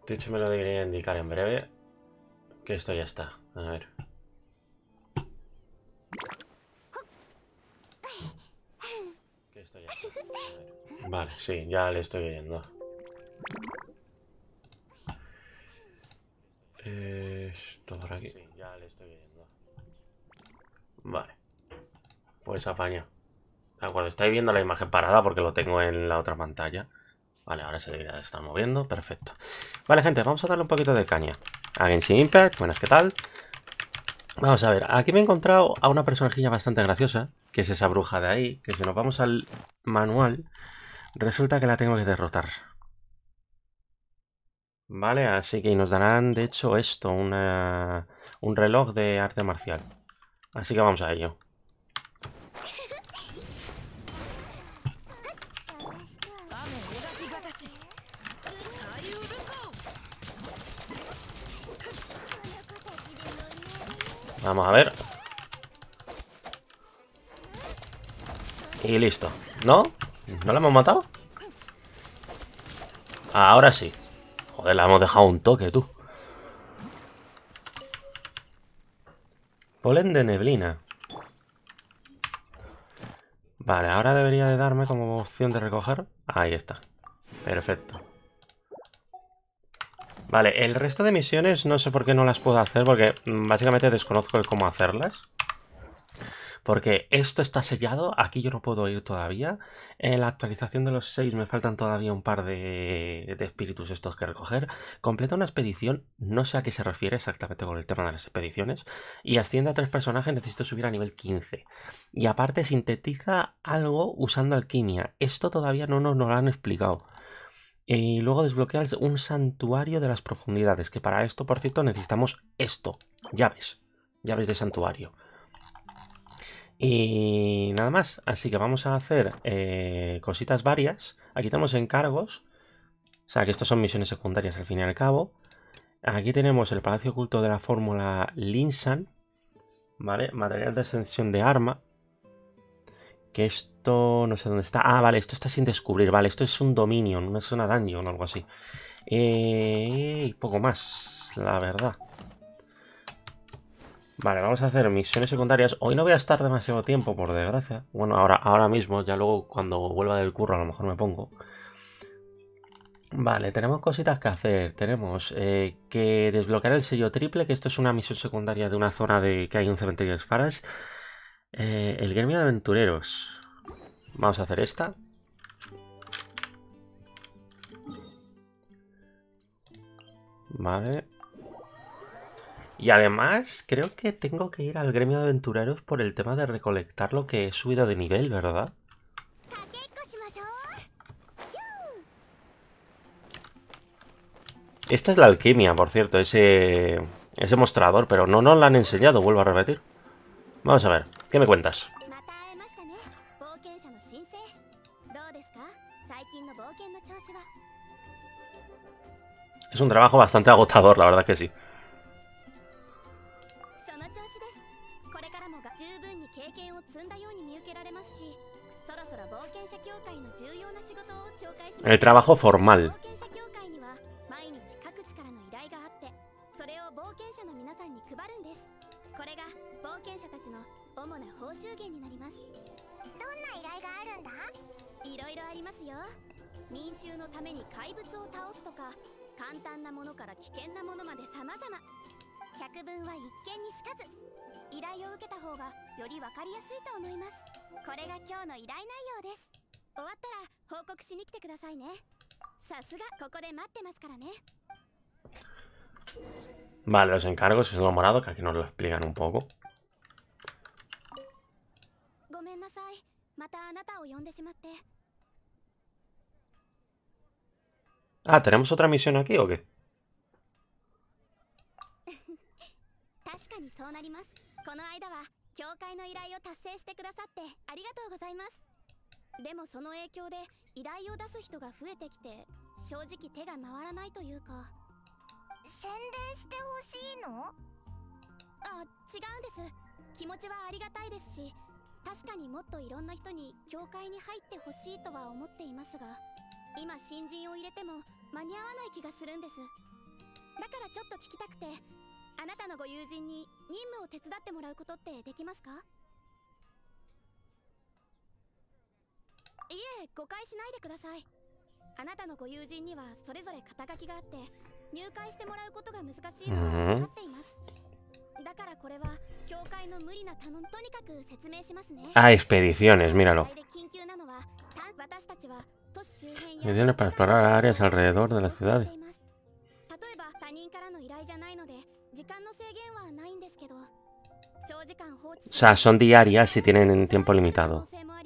Twitch me lo debería indicar en breve. Que esto ya está. A ver. Que esto ya está. A ver. Vale, sí, ya le estoy oyendo. Esto por aquí. Sí, ya le estoy oyendo. Vale. Pues apaña. De acuerdo, estáis viendo la imagen parada porque lo tengo en la otra pantalla. Vale, ahora se debería de estar moviendo. Perfecto. Vale, gente, vamos a darle un poquito de caña. A Genshin Impact, buenas, ¿qué tal? Vamos a ver, aquí me he encontrado a una personajilla bastante graciosa, que es esa bruja de ahí, que si nos vamos al manual, resulta que la tengo que derrotar. Vale, así que nos darán, de hecho, esto, un reloj de arte marcial. Así que vamos a ello. Vamos a ver. Y listo. ¿No? ¿No la hemos matado? Ahora sí. Joder, la hemos dejado un toque, tú. Polen de neblina. Vale, ahora debería de darme como opción de recoger. Ahí está. Perfecto. Vale, el resto de misiones no sé por qué no las puedo hacer porque básicamente desconozco el cómo hacerlas. Porque esto está sellado, aquí yo no puedo ir todavía. En la actualización de los 6 me faltan todavía un par de espíritus estos que recoger. Completa una expedición, no sé a qué se refiere exactamente con el tema de las expediciones. Y asciende a 3 personajes, necesito subir a nivel 15. Y aparte sintetiza algo usando alquimia. Esto todavía no nos lo han explicado. Y luego desbloqueas un santuario de las profundidades, que para esto, por cierto, necesitamos esto, llaves, llaves de santuario. Y nada más, así que vamos a hacer cositas varias. Aquí tenemos encargos, o sea que estos son misiones secundarias al fin y al cabo. Aquí tenemos el Palacio Oculto de la Fórmula Linsan, ¿vale? Material de ascensión de arma. Que esto no sé dónde está. Ah, vale, esto está sin descubrir, vale, esto es un Dominion, una zona dungeon o algo así. Y poco más, la verdad. Vale, vamos a hacer misiones secundarias. Hoy no voy a estar demasiado tiempo, por desgracia. Bueno, ahora mismo, ya luego cuando vuelva del curro a lo mejor me pongo. Vale, tenemos cositas que hacer. Tenemos que desbloquear el sello triple, que esto es una misión secundaria de una zona de que hay un cementerio de espadas. El gremio de aventureros. Vamos a hacer esta. Vale. Y además, creo que tengo que ir al gremio de aventureros por el tema de recolectar lo que he subido de nivel, ¿verdad? Esta es la alquimia, por cierto, ese mostrador, pero no nos la han enseñado, vuelvo a repetir. Vamos a ver, ¿qué me cuentas? Es un trabajo bastante agotador, la verdad que sí. El trabajo formal. Vale, los encargos es lo morado, que aquí nos lo explican un poco. Ah, ¿tenemos otra misión aquí o qué? Ah, expediciones, míralo. Expediciones para explorar áreas alrededor de la ciudad. O sea, son diarias y tienen tiempo limitado.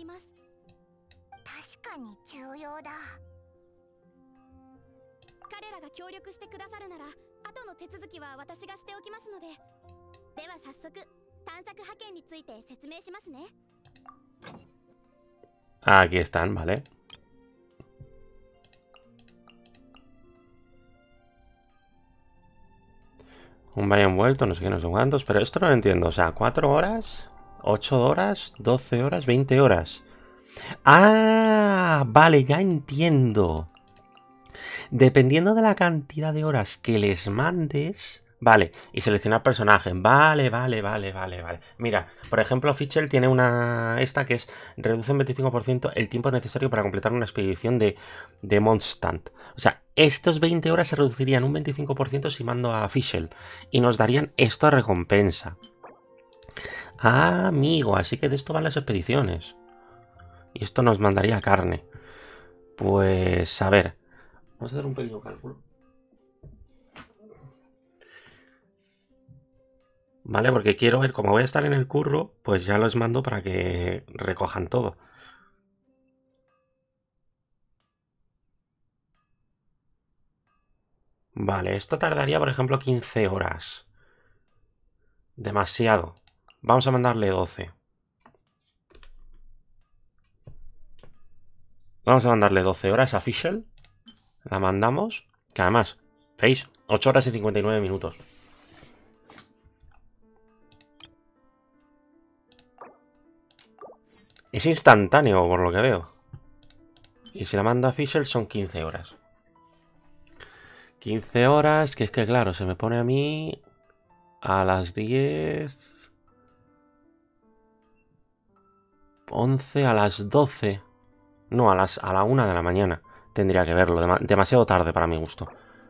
Aquí están, vale. Un valle envuelto, no sé qué, no sé cuántos. Pero esto no lo entiendo. O sea, 4 horas, 8 horas, 12 horas, 20 horas. ¡Ah! Vale, ya entiendo. Dependiendo de la cantidad de horas que les mandes... Vale, y seleccionar personaje. Vale. Mira, por ejemplo, Fischl tiene una... Esta que es... Reduce en 25% el tiempo necesario para completar una expedición de Mondstadt. O sea, estos 20 horas se reducirían un 25% si mando a Fischl. Y nos darían esta recompensa. Ah, amigo, así que de esto van las expediciones. Y esto nos mandaría carne. Pues, a ver. Vamos a hacer un pequeño cálculo. Vale, porque quiero ver, como voy a estar en el curro, pues ya los mando para que recojan todo. Vale, esto tardaría, por ejemplo, 15 horas. Demasiado. Vamos a mandarle 12. Vamos a mandarle 12 horas a Fischl. La mandamos. Que además, ¿veis? 8 horas y 59 minutos. Es instantáneo, por lo que veo. Y si la mando a Fischl son 15 horas. 15 horas, que es que claro, se me pone a mí a las 10... 11 a las 12. No, a la 1 de la mañana. Tendría que verlo. Demasiado tarde para mi gusto.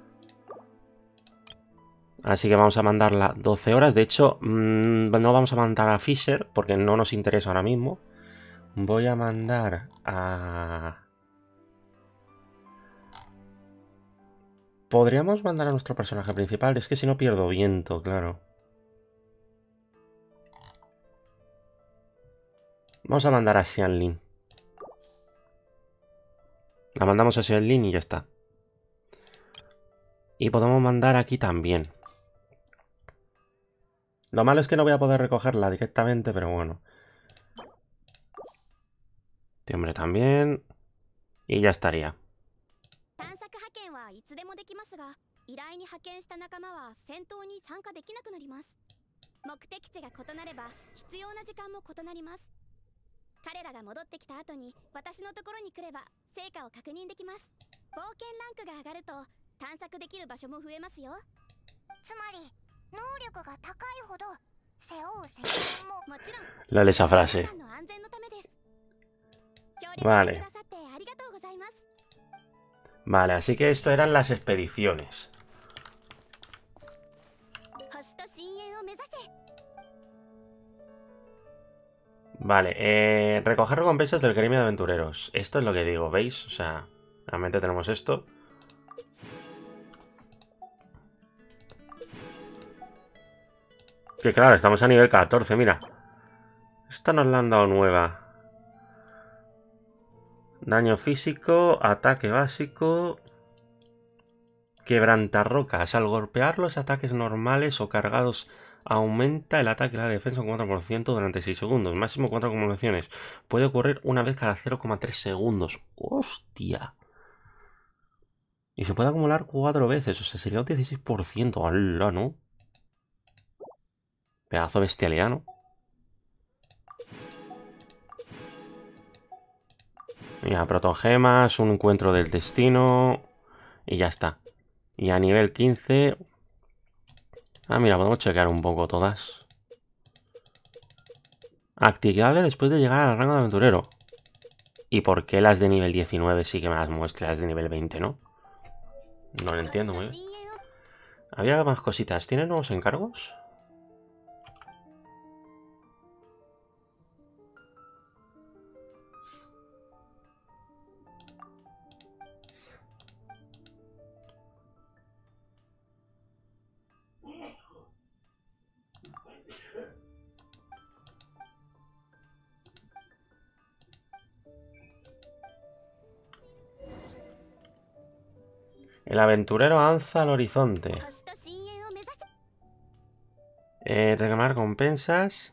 Así que vamos a mandarla 12 horas. De hecho, no vamos a mandar a Fisher porque no nos interesa ahora mismo. Voy a mandar a... Podríamos mandar a nuestro personaje principal. Es que si no pierdo viento, claro. Vamos a mandar a Xianlin. La mandamos a Xianlin y ya está. Y podemos mandar aquí también. Lo malo es que no voy a poder recogerla directamente, pero bueno. Este hombre también. Y ya estaría. Lale esa frase. Vale. Vale, así que esto eran las expediciones. Vale, recoger recompensas del gremio de aventureros. Esto es lo que digo, ¿veis? O sea, realmente tenemos esto. Que claro, estamos a nivel 14, mira. Esta nos la han dado nueva. Daño físico, ataque básico... Quebrantarrocas. Al golpear los ataques normales o cargados aumenta el ataque y la defensa un 4% durante 6 segundos. Máximo 4 acumulaciones. Puede ocurrir una vez cada 0,3 segundos. ¡Hostia! Y se puede acumular 4 veces. O sea, sería un 16%. ¡Hala, no! Pedazo de bestialidad, ¿no? Mira, protogemas, un encuentro del destino... Y ya está. Y a nivel 15... Ah, mira, podemos chequear un poco todas. Activable después de llegar al rango de aventurero. ¿Y por qué las de nivel 19 sí que me las muestra, las de nivel 20, no? No lo entiendo muy bien. Había más cositas. ¿Tienen nuevos encargos? El aventurero avanza al horizonte. Reclamar recompensas.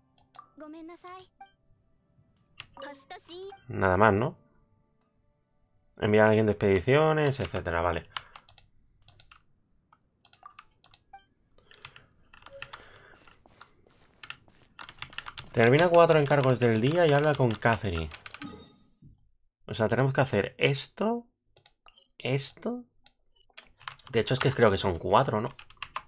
Nada más, ¿no? Enviar a alguien de expediciones, etcétera, vale. Termina 4 encargos del día y habla con Catherine. O sea, tenemos que hacer esto. Esto. De hecho, es que creo que son 4, ¿no?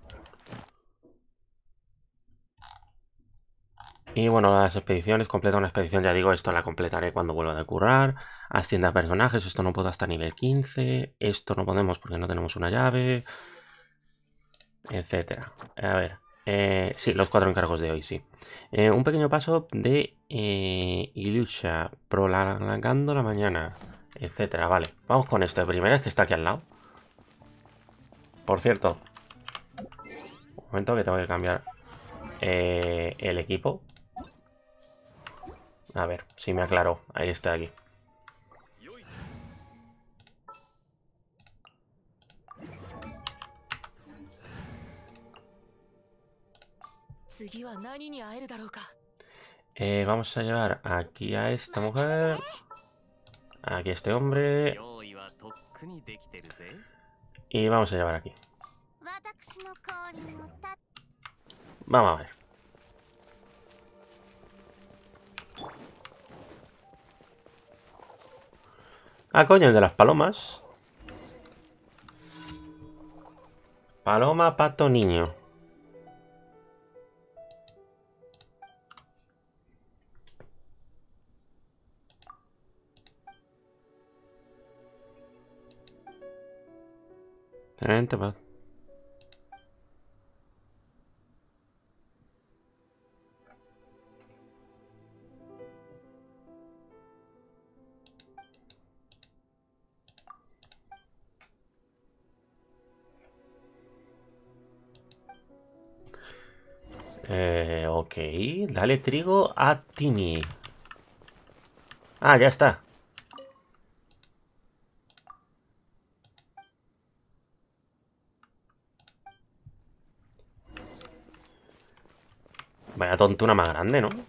Y bueno, las expediciones, completa una expedición, ya digo, esto la completaré cuando vuelva de currar. Asciende a personajes, esto no puedo hasta nivel 15. Esto no podemos porque no tenemos una llave. Etcétera. A ver. Sí, los 4 encargos de hoy, sí. Un pequeño paso de Ilusha, prolongando la mañana, etcétera. Vale, vamos con esto de primeras que está aquí al lado. Por cierto, un momento que tengo que cambiar el equipo. A ver, si me aclaró. Ahí está, aquí. Vamos a llevar aquí a esta mujer. Aquí a este hombre. Y vamos a llevar aquí. Vamos a ver. Ah, coño, el de las palomas. Paloma, pato, niño. Vente, pa. Ok, dale trigo a Timmy. Ah, ya está. Vaya tontuna más grande, ¿no?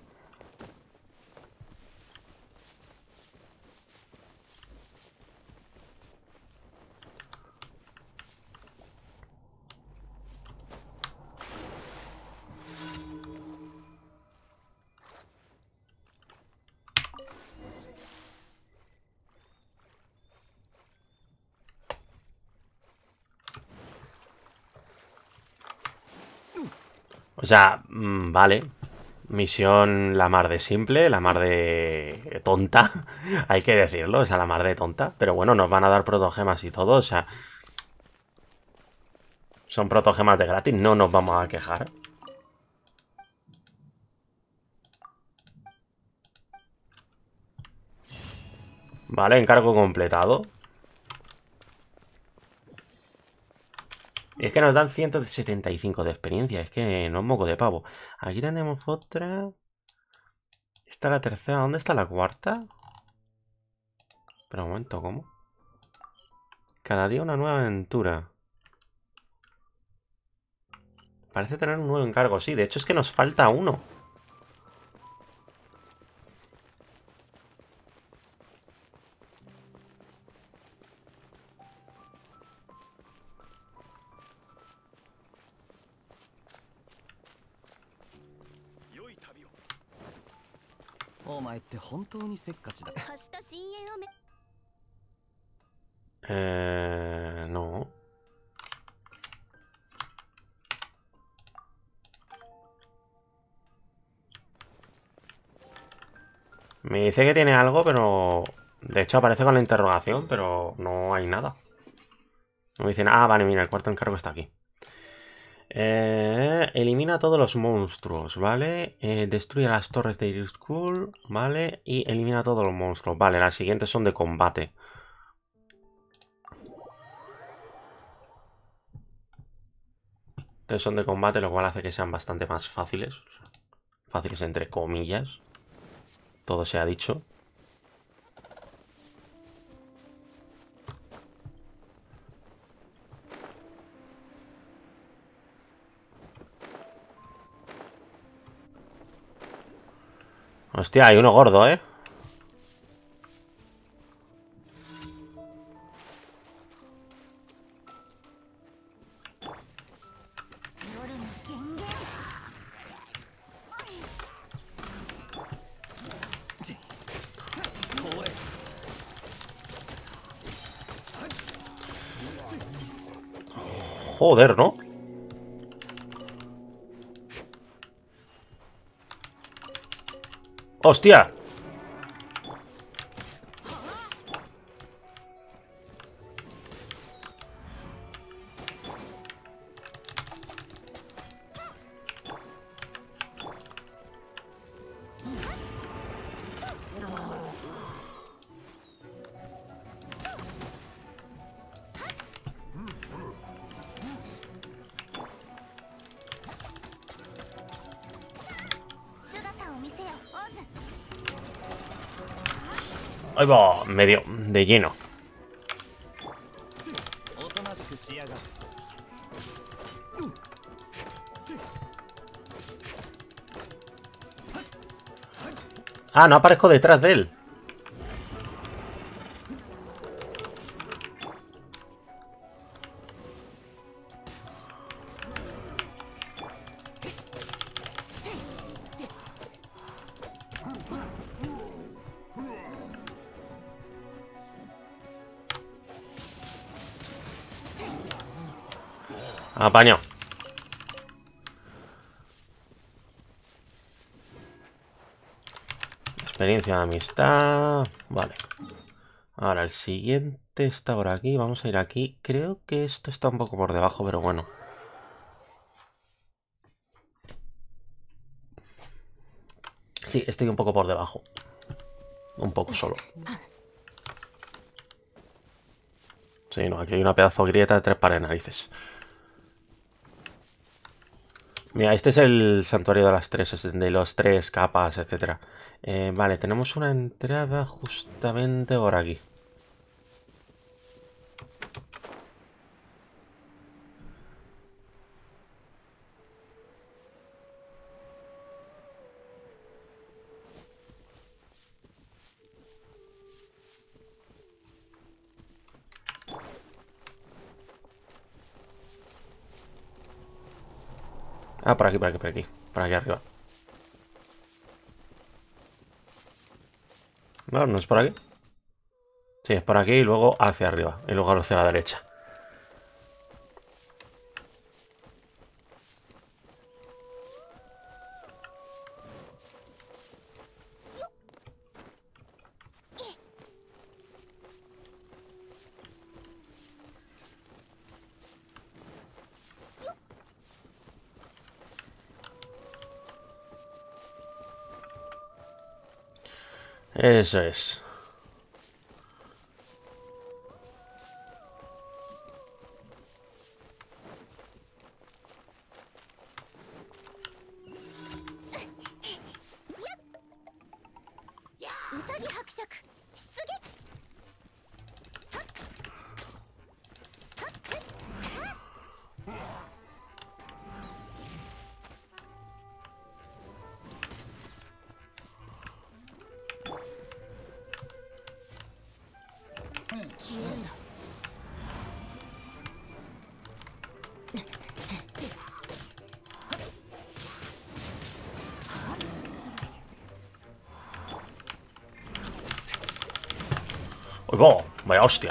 O sea, vale. Misión la mar de simple, la mar de tonta. Hay que decirlo, o sea, la mar de tonta. Pero bueno, nos van a dar protogemas y todo, o sea. Son protogemas de gratis, no nos vamos a quejar. Vale, encargo completado. Y es que nos dan 175 de experiencia. Es que no es moco de pavo. Aquí tenemos otra. Esta es la tercera. ¿Dónde está la cuarta? Pero un momento, ¿cómo? Cada día una nueva aventura. Parece tener un nuevo encargo. Sí, de hecho es que nos falta uno. No. Me dice que tiene algo, pero... De hecho aparece con la interrogación, pero no hay nada. No me dicen... Ah, vale, mira, el cuarto encargo está aquí. Elimina a todos los monstruos, ¿vale? Destruye las torres de Iris School, ¿vale? Y elimina a todos los monstruos. Vale, las siguientes son de combate. Entonces son de combate, lo cual hace que sean bastante más fáciles. Fáciles entre comillas. Todo se ha dicho. Hostia, hay uno gordo, ¿eh? Joder, ¿no? ¡Hostia! Ahí va, medio de lleno. Ah, no aparezco detrás de él. Apañado. Experiencia de amistad. Vale. Ahora el siguiente está por aquí. Vamos a ir aquí. Creo que esto está un poco por debajo, pero bueno. Sí, estoy un poco por debajo. Un poco solo. Sí, no, aquí hay una pedazo de grieta de 3 pares de narices. Mira, este es el santuario de las 3, de los 3 capas, etcétera. Vale, tenemos una entrada justamente por aquí. Ah, por aquí, por aquí, por aquí. Por aquí arriba. No, no es por aquí. Sí, es por aquí y luego hacia arriba. Y luego hacia la derecha. Eso es. ¡Uy, va! Vaya hostia.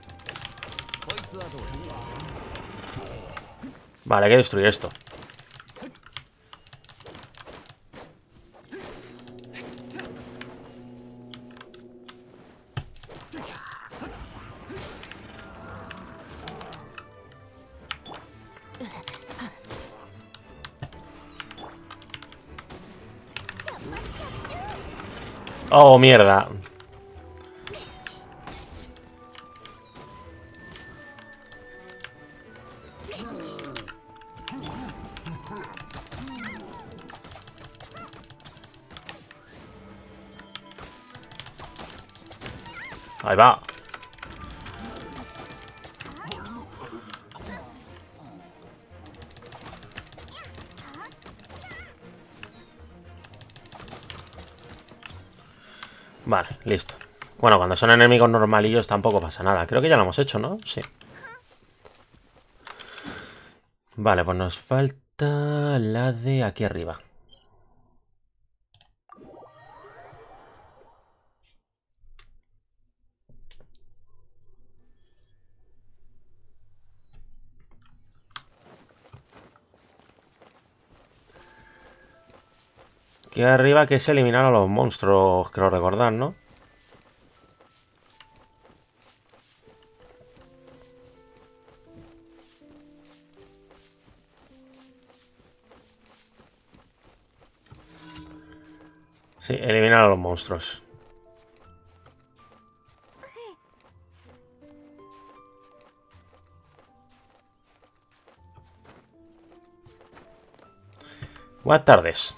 Vale, hay que destruir esto. Oh, mierda. Ahí va. Vale, listo. Bueno, cuando son enemigos normalillos tampoco pasa nada. Creo que ya lo hemos hecho, ¿no? Sí. Vale, pues nos falta la de aquí arriba. Aquí arriba que es eliminar a los monstruos, creo recordar, ¿no? Sí, eliminar a los monstruos. Buenas tardes.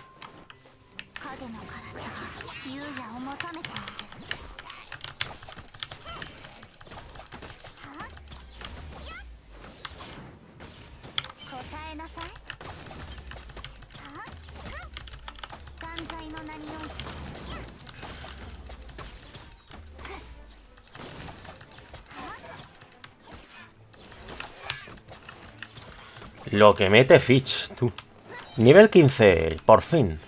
Lo que mete Fitch, tú. Nivel 15, por fin.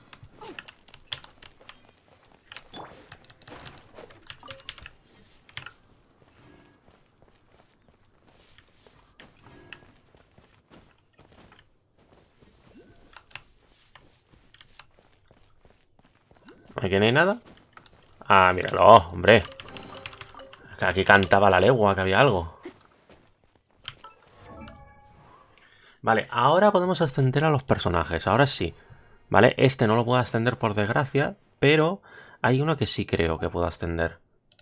¿Aquí no hay nada? Ah, míralo, hombre. Aquí cantaba la legua, que había algo. Vale, ahora podemos ascender a los personajes. Ahora sí. Vale, este no lo puedo ascender por desgracia, pero hay uno que sí creo que puedo ascender.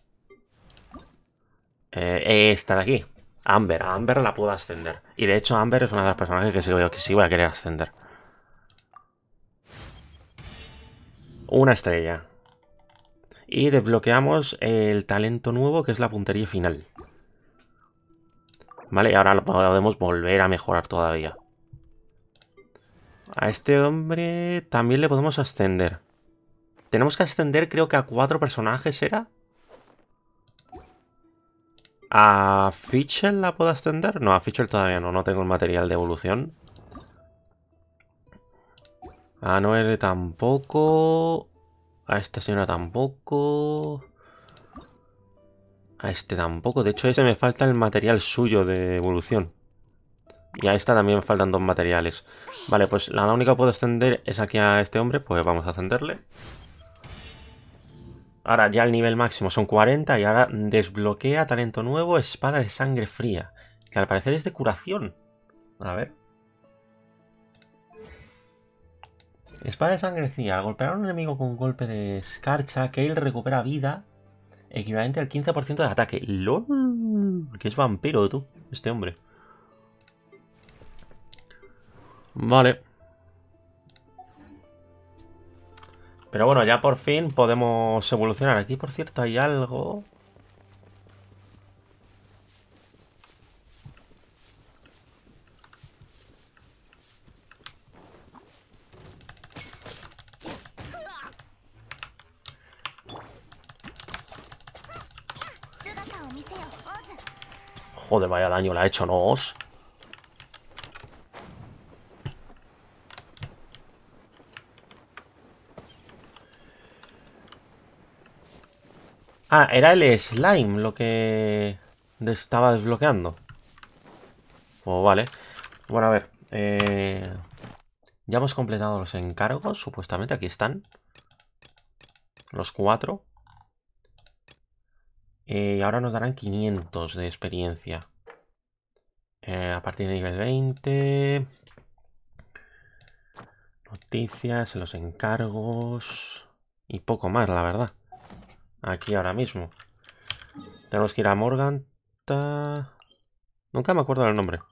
Esta de aquí. Amber. A Amber la puedo ascender. Y de hecho Amber es una de las personajes que sí voy a querer ascender. Una estrella. Y desbloqueamos el talento nuevo que es la puntería final. Vale, y ahora lo podemos volver a mejorar todavía. A este hombre también le podemos ascender. Tenemos que ascender creo que a 4 personajes, ¿era? ¿A Fischl la puedo ascender? No, a Fischl todavía no, no tengo el material de evolución. A Noelle tampoco. A esta señora tampoco. A este tampoco. De hecho, a este me falta el material suyo de evolución. Y a esta también me faltan 2 materiales. Vale, pues la única que puedo extender es aquí a este hombre. Pues vamos a ascenderle. Ahora ya el nivel máximo son 40 y ahora desbloquea talento nuevo, espada de sangre fría. Que al parecer es de curación. A ver. Espada de sangre fría. Al golpear a un enemigo con un golpe de escarcha, Kayle recupera vida equivalente al 15% de ataque. ¡Lol! Que es vampiro, tú, este hombre. Vale. Pero bueno, ya por fin podemos evolucionar. Aquí, por cierto, hay algo. Joder, vaya daño le ha hecho, ¿no? Os. Ah, era el slime lo que estaba desbloqueando. Oh, vale. Bueno, a ver. Ya hemos completado los encargos. Supuestamente aquí están. Los 4. Y ahora nos darán 500 de experiencia. A partir de nivel 20. Noticias, los encargos. Y poco más, la verdad. Aquí ahora mismo. Tenemos que ir a Morganta. Nunca me acuerdo del nombre.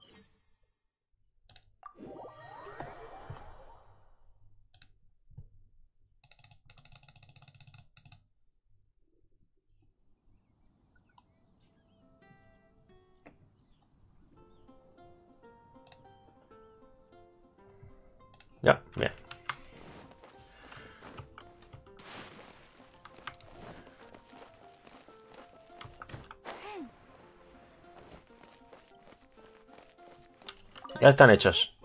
Ya, bien. Ya están hechos.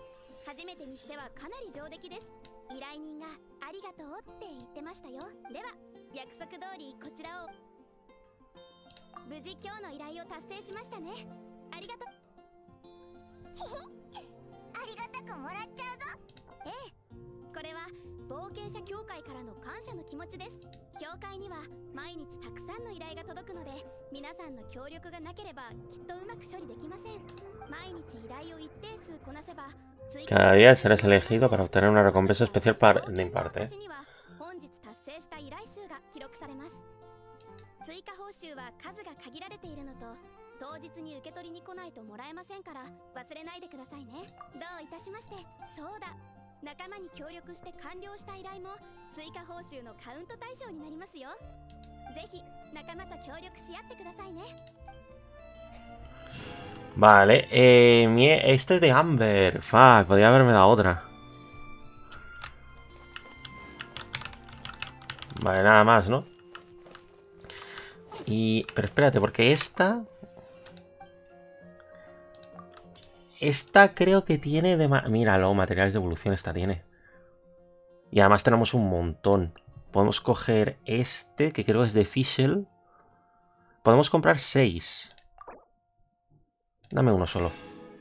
Cada día serás elegido para obtener una recompensa especial de mi parte. Vale, este es de Amber. Fuck, podría haberme dado otra. Vale, nada más, ¿no? Pero espérate, porque esta creo que tiene de... Míralo, materiales de evolución esta tiene. Y además tenemos un montón. Podemos coger este, que creo que es de Fischl. Podemos comprar 6. Dame uno solo.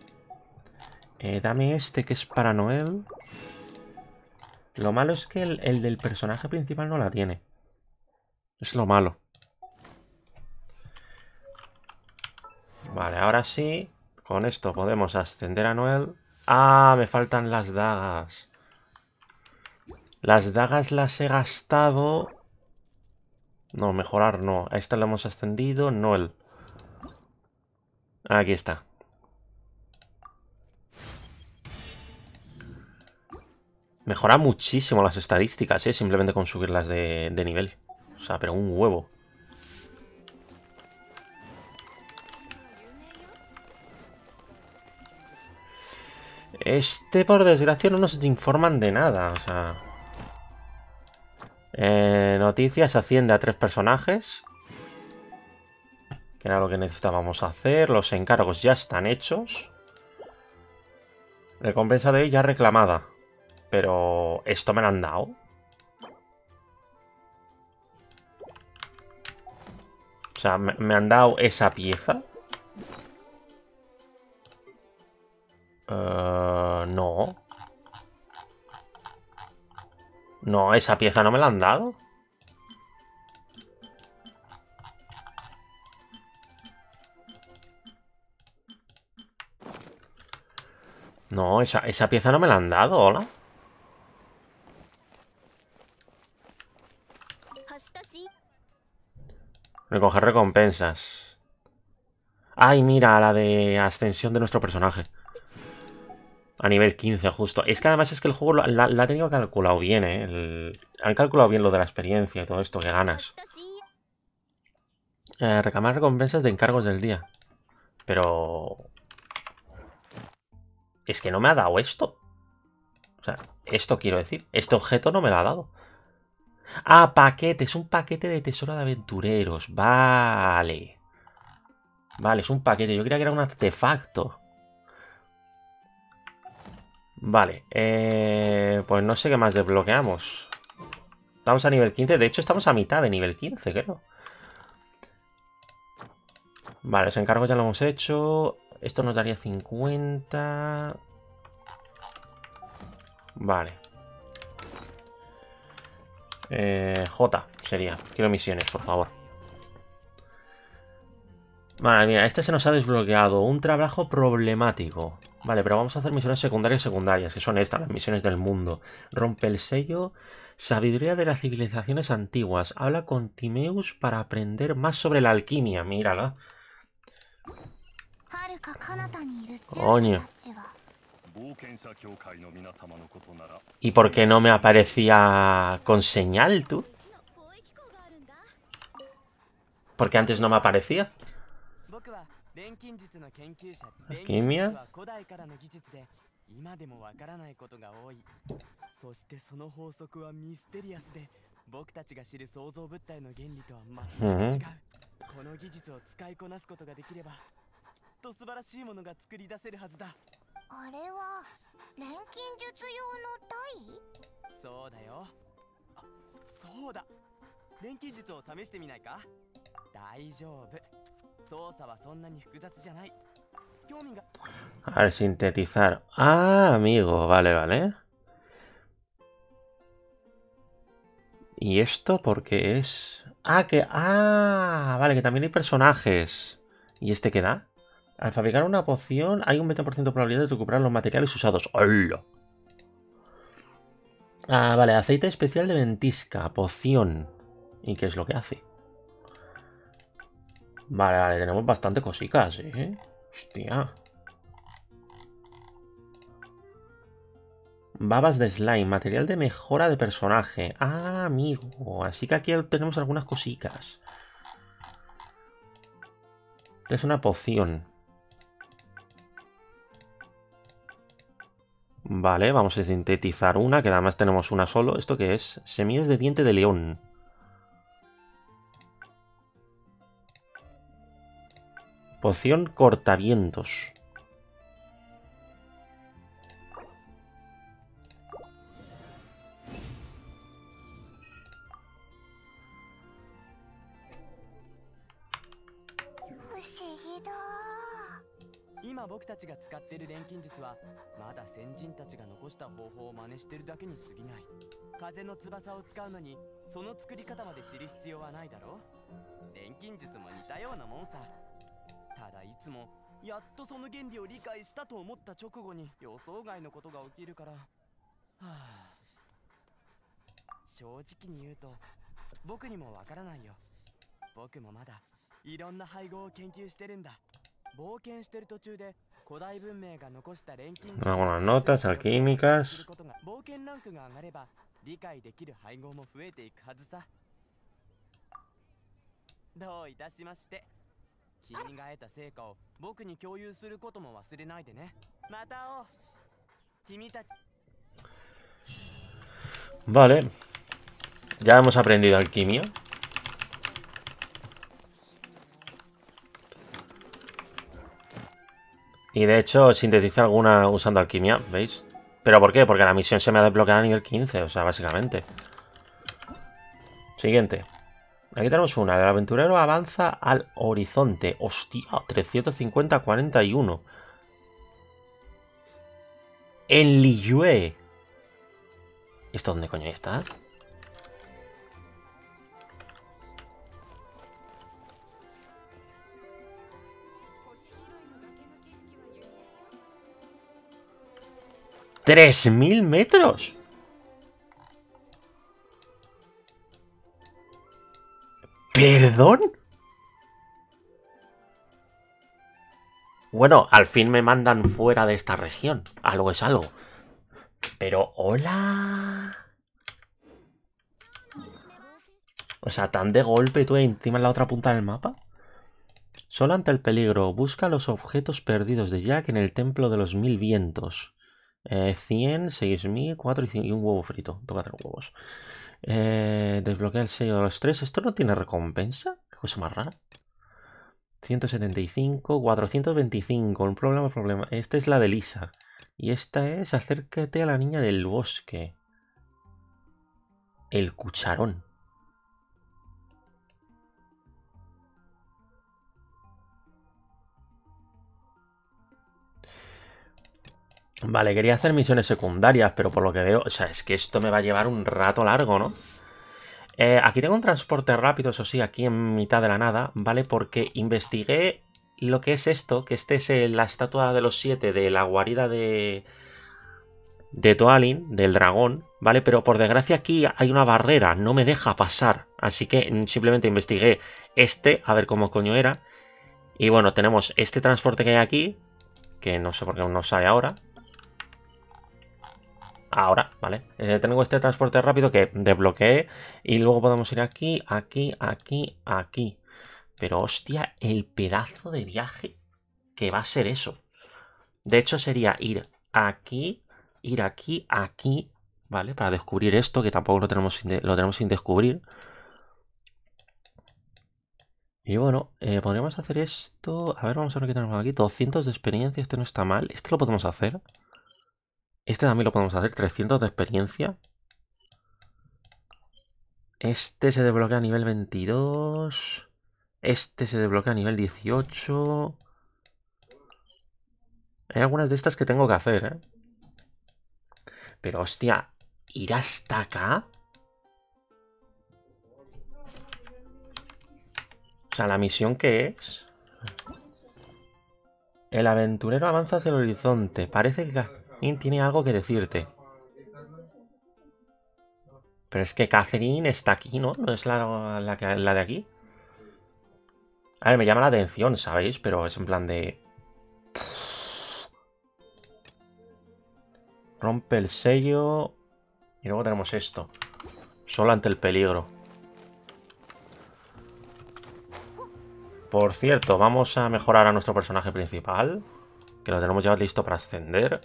Dame este, que es para Noel. Lo malo es que el del personaje principal no la tiene. Es lo malo. Vale, ahora sí. Con esto podemos ascender a Noel. ¡Ah! Me faltan las dagas. Las dagas las he gastado. No, mejorar no. A esta la hemos ascendido. Noel. Aquí está. Mejora muchísimo las estadísticas, simplemente con subirlas de nivel. O sea, pero un huevo. Por desgracia, no nos informan de nada. O sea... noticias, asciende a 3 personajes. Que era lo que necesitábamos hacer. Los encargos ya están hechos. Recompensa de ya reclamada. Pero... ¿esto me lo han dado? O sea, ¿me han dado esa pieza? No. No, esa pieza no me la han dado. No, esa pieza no me la han dado, ¿hola? Recoger recompensas. Ay, mira, la de ascensión de nuestro personaje. A nivel 15, justo. Es que además es que el juego la ha tenido calculado bien, ¿eh? Han calculado bien lo de la experiencia y todo esto que ganas. Reclamar recompensas de encargos del día. Pero... es que no me ha dado esto. O sea, esto quiero decir. Este objeto no me lo ha dado. Ah, paquete. Es un paquete de tesoro de aventureros. Vale. Vale, es un paquete. Yo creía que era un artefacto. Vale. Pues no sé qué más desbloqueamos. Estamos a nivel 15. De hecho, estamos a mitad de nivel 15, creo. Vale, los encargos ya lo hemos hecho. Esto nos daría 50. Vale. J sería. Quiero misiones, por favor. Vale, mira, este se nos ha desbloqueado. Un trabajo problemático. Vale, pero vamos a hacer misiones secundarias, que son estas, las misiones del mundo. Rompe el sello. Sabiduría de las civilizaciones antiguas. Habla con Timeus para aprender más sobre la alquimia. Mírala. Coño. ¿Y por qué no me aparecía con señal, tú? Porque antes no me aparecía. Alquimia. A ver, sintetizar. Ah, amigo, vale, vale. ¿Y esto por qué es? Vale, que también hay personajes. ¿Y este qué da? Al fabricar una poción hay un 20% de probabilidad de recuperar los materiales usados. ¡Hola! Ah, vale, aceite especial de ventisca, poción. ¿Y qué es lo que hace? Vale, vale, tenemos bastante cositas, ¿eh? Hostia. Babas de slime, material de mejora de personaje. Ah, amigo. Así que aquí tenemos algunas cositas. Es una poción. Vale, vamos a sintetizar una, que además tenemos una solo. ¿Esto qué es? Semillas de diente de león. Poción cortavientos. Algunas notas alquímicas. Vale. Ya hemos aprendido alquimia. Y de hecho sintetiza alguna usando alquimia, ¿veis? ¿Pero por qué? Porque la misión se me ha desbloqueado a nivel 15, o sea, básicamente. Siguiente. Aquí tenemos una. El aventurero avanza al horizonte. Hostia, 350-41. En Liyue. ¿Esto dónde coño está? ¡3000 metros! ¿Perdón? Bueno, al fin me mandan fuera de esta región. Algo es algo. Pero, ¡hola! O sea, tan de golpe tú encima en la otra punta del mapa. Solo ante el peligro, busca los objetos perdidos de Jack en el Templo de los Mil Vientos. 100, 6000, 4 y un huevo frito. Toca 3 huevos. Desbloquea el sello de los 3. ¿Esto no tiene recompensa? Qué cosa más rara. 175, 425. Un problema. Esta es la de Lisa. Y esta es acércate a la niña del bosque. El cucharón. Vale, quería hacer misiones secundarias, pero por lo que veo, o sea, es que esto me va a llevar un rato largo, ¿no? Aquí tengo un transporte rápido, eso sí, aquí en mitad de la nada, ¿vale? Porque investigué lo que es esto, que este es la estatua de los 7 de la guarida de Dwalin, del dragón, ¿vale? Pero por desgracia aquí hay una barrera, no me deja pasar. Así que simplemente investigué a ver cómo coño era. Y bueno, tenemos este transporte que hay aquí, que no sé por qué no sale ahora. Ahora, ¿vale? Tengo este transporte rápido que desbloqueé y luego podemos ir aquí, aquí, aquí, aquí. Pero hostia, el pedazo de viaje que va a ser eso. De hecho sería ir aquí, aquí, ¿vale? Para descubrir esto, que tampoco lo tenemos sin descubrir. Y bueno, podríamos hacer esto. A ver, vamos a ver qué tenemos aquí. 200 de experiencia, este no está mal. Este lo podemos hacer. Este también lo podemos hacer, 300 de experiencia. Este se desbloquea a nivel 22. Este se desbloquea a nivel 18. Hay algunas de estas que tengo que hacer, ¿eh? Pero hostia, ¿ir hasta acá? O sea, ¿la misión qué es? El aventurero avanza hacia el horizonte. Parece que Catherine tiene algo que decirte. Pero es que Catherine está aquí, ¿no? ¿No es la de aquí? A ver, me llama la atención, ¿sabéis? Pero es en plan de... Rompe el sello. Y luego tenemos esto. Solo ante el peligro. Por cierto, vamos a mejorar a nuestro personaje principal. Que lo tenemos ya listo para ascender.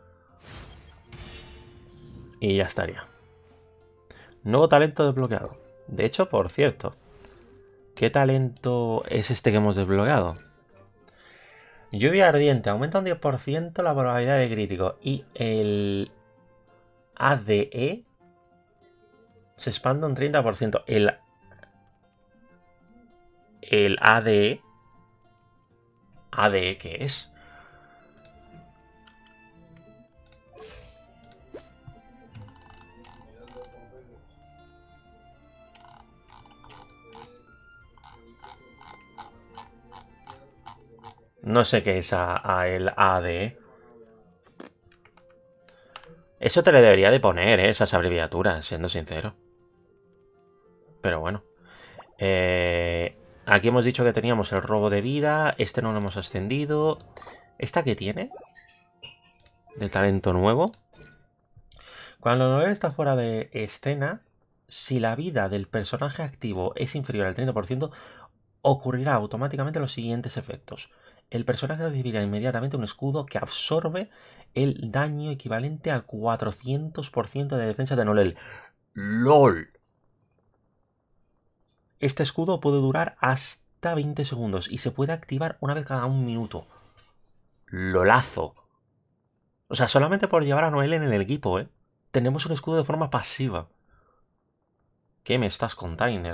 Y ya estaría. Nuevo talento desbloqueado. De hecho, por cierto, ¿qué talento es este que hemos desbloqueado? Lluvia ardiente. Aumenta un 10% la probabilidad de crítico. Y el ADE se expande un 30%. El ADE... ¿ADE qué es? No sé qué es el ADE. Eso te le debería de poner, esas abreviaturas, siendo sincero. Pero bueno. Aquí hemos dicho que teníamos el robo de vida. Este no lo hemos ascendido. ¿Esta qué tiene? De talento nuevo. Cuando el nivel está fuera de escena, si la vida del personaje activo es inferior al 30%, ocurrirá automáticamente los siguientes efectos. El personaje recibirá inmediatamente un escudo que absorbe el daño equivalente al 400% de defensa de Nolel. ¡LOL! Este escudo puede durar hasta 20 segundos y se puede activar una vez cada un minuto. ¡Lolazo! O sea, solamente por llevar a Noel en el equipo, ¿eh? Tenemos un escudo de forma pasiva. ¿Qué me estás, container?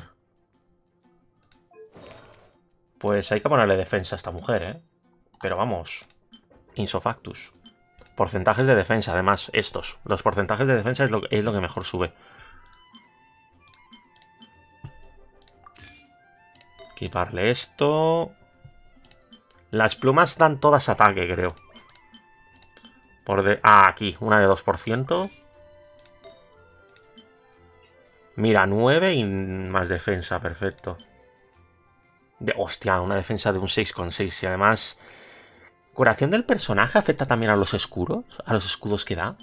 Pues hay que ponerle defensa a esta mujer, ¿eh? Pero vamos. Insofactus. Porcentajes de defensa, además, estos. Los porcentajes de defensa es lo que mejor sube. Equiparle esto. Las plumas dan todas ataque, creo. Aquí, una de 2%. Mira, 9 y más defensa, perfecto. Hostia, una defensa de un 6,6. Y además, ¿curación del personaje afecta también a los escudos? ¿A los escudos que da?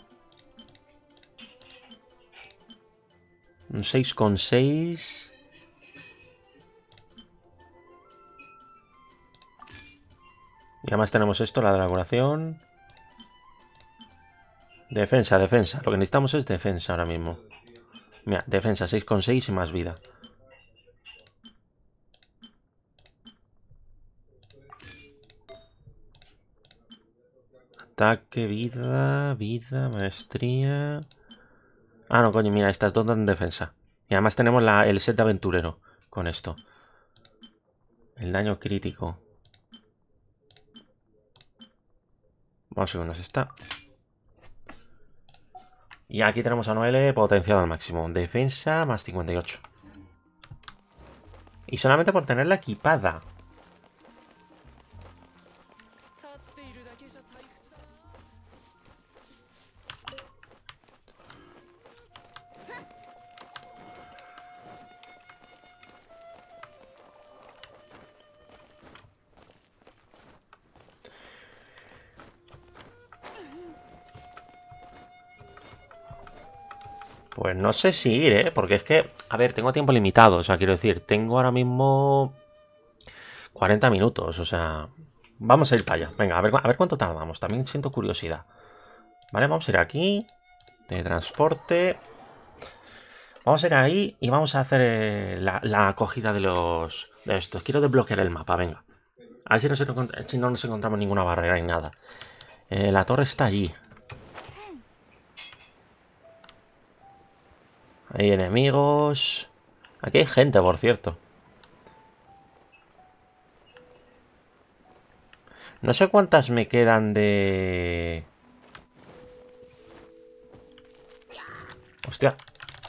Un 6,6. Y además tenemos esto, la de la curación. Defensa, defensa. Lo que necesitamos es defensa ahora mismo. Mira, defensa 6,6 y más vida. Ataque, vida, maestría... Ah, no, coño, mira, estas dos dan defensa. Y además tenemos el set de aventurero con esto. El daño crítico. Vamos a ver, nos está. Y aquí tenemos a Noelle potenciado al máximo. Defensa más 58. Y solamente por tenerla equipada. Pues no sé si ir, ¿eh? Porque es que, a ver, tengo tiempo limitado. O sea, quiero decir, tengo ahora mismo 40 minutos. O sea, vamos a ir para allá. Venga, a ver cuánto tardamos. También siento curiosidad. Vale, vamos a ir aquí. De transporte. Vamos a ir ahí y vamos a hacer la acogida de los... de estos. Quiero desbloquear el mapa, venga. A ver si no nos encontramos ninguna barrera ni nada. La torre está allí. Hay enemigos. Aquí hay gente, por cierto. No sé cuántas me quedan de... Hostia.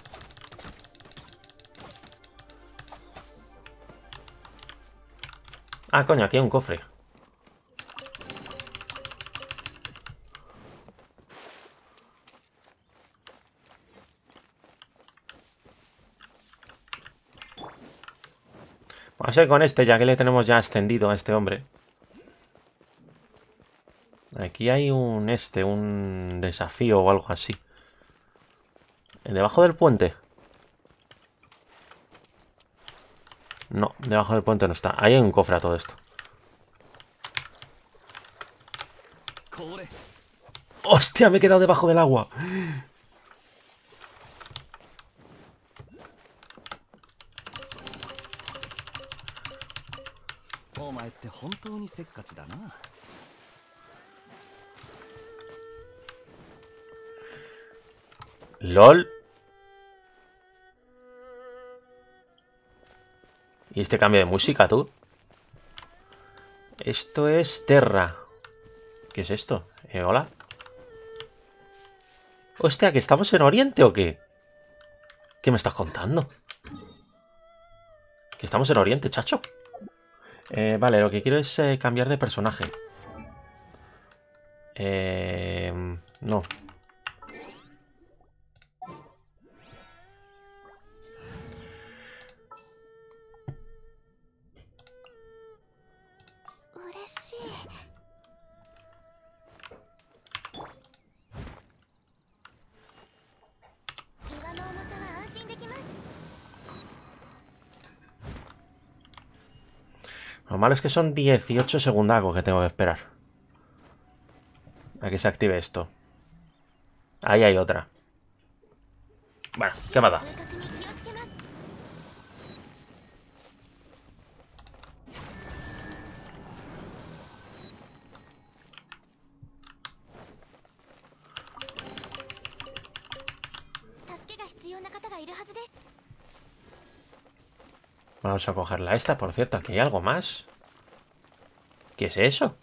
Ah, coño, aquí hay un cofre. Vamos a ir con este, ya que le tenemos ya extendido a este hombre. Aquí hay un desafío o algo así. ¿Debajo del puente? No, debajo del puente no está. Ahí hay un cofre a todo esto. ¡Hostia! Me he quedado debajo del agua. LOL. ¿Y este cambio de música, tú? Esto es Terra. ¿Qué es esto? Hola. Hostia, ¿que estamos en Oriente o qué? ¿Qué me estás contando? ¿Que estamos en Oriente, chacho? Vale, lo que quiero es cambiar de personaje. No. Lo malo es que son 18 segundacos que tengo que esperar a que se active esto. Ahí hay otra. Bueno, ¿qué me da? Vamos a cogerla esta, por cierto. Aquí hay algo más. ¿Qué es eso?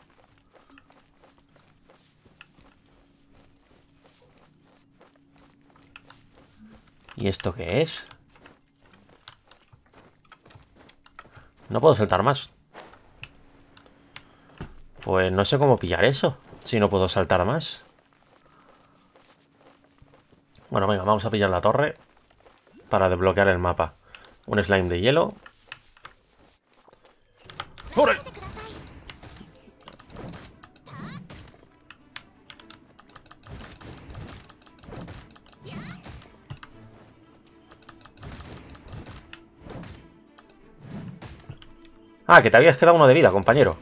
¿Y esto qué es? No puedo saltar más. Pues no sé cómo pillar eso, si no puedo saltar más. Bueno, venga, vamos a pillar la torre para desbloquear el mapa. Un slime de hielo. ¡Corre! Ah, que te habías quedado uno de vida, compañero.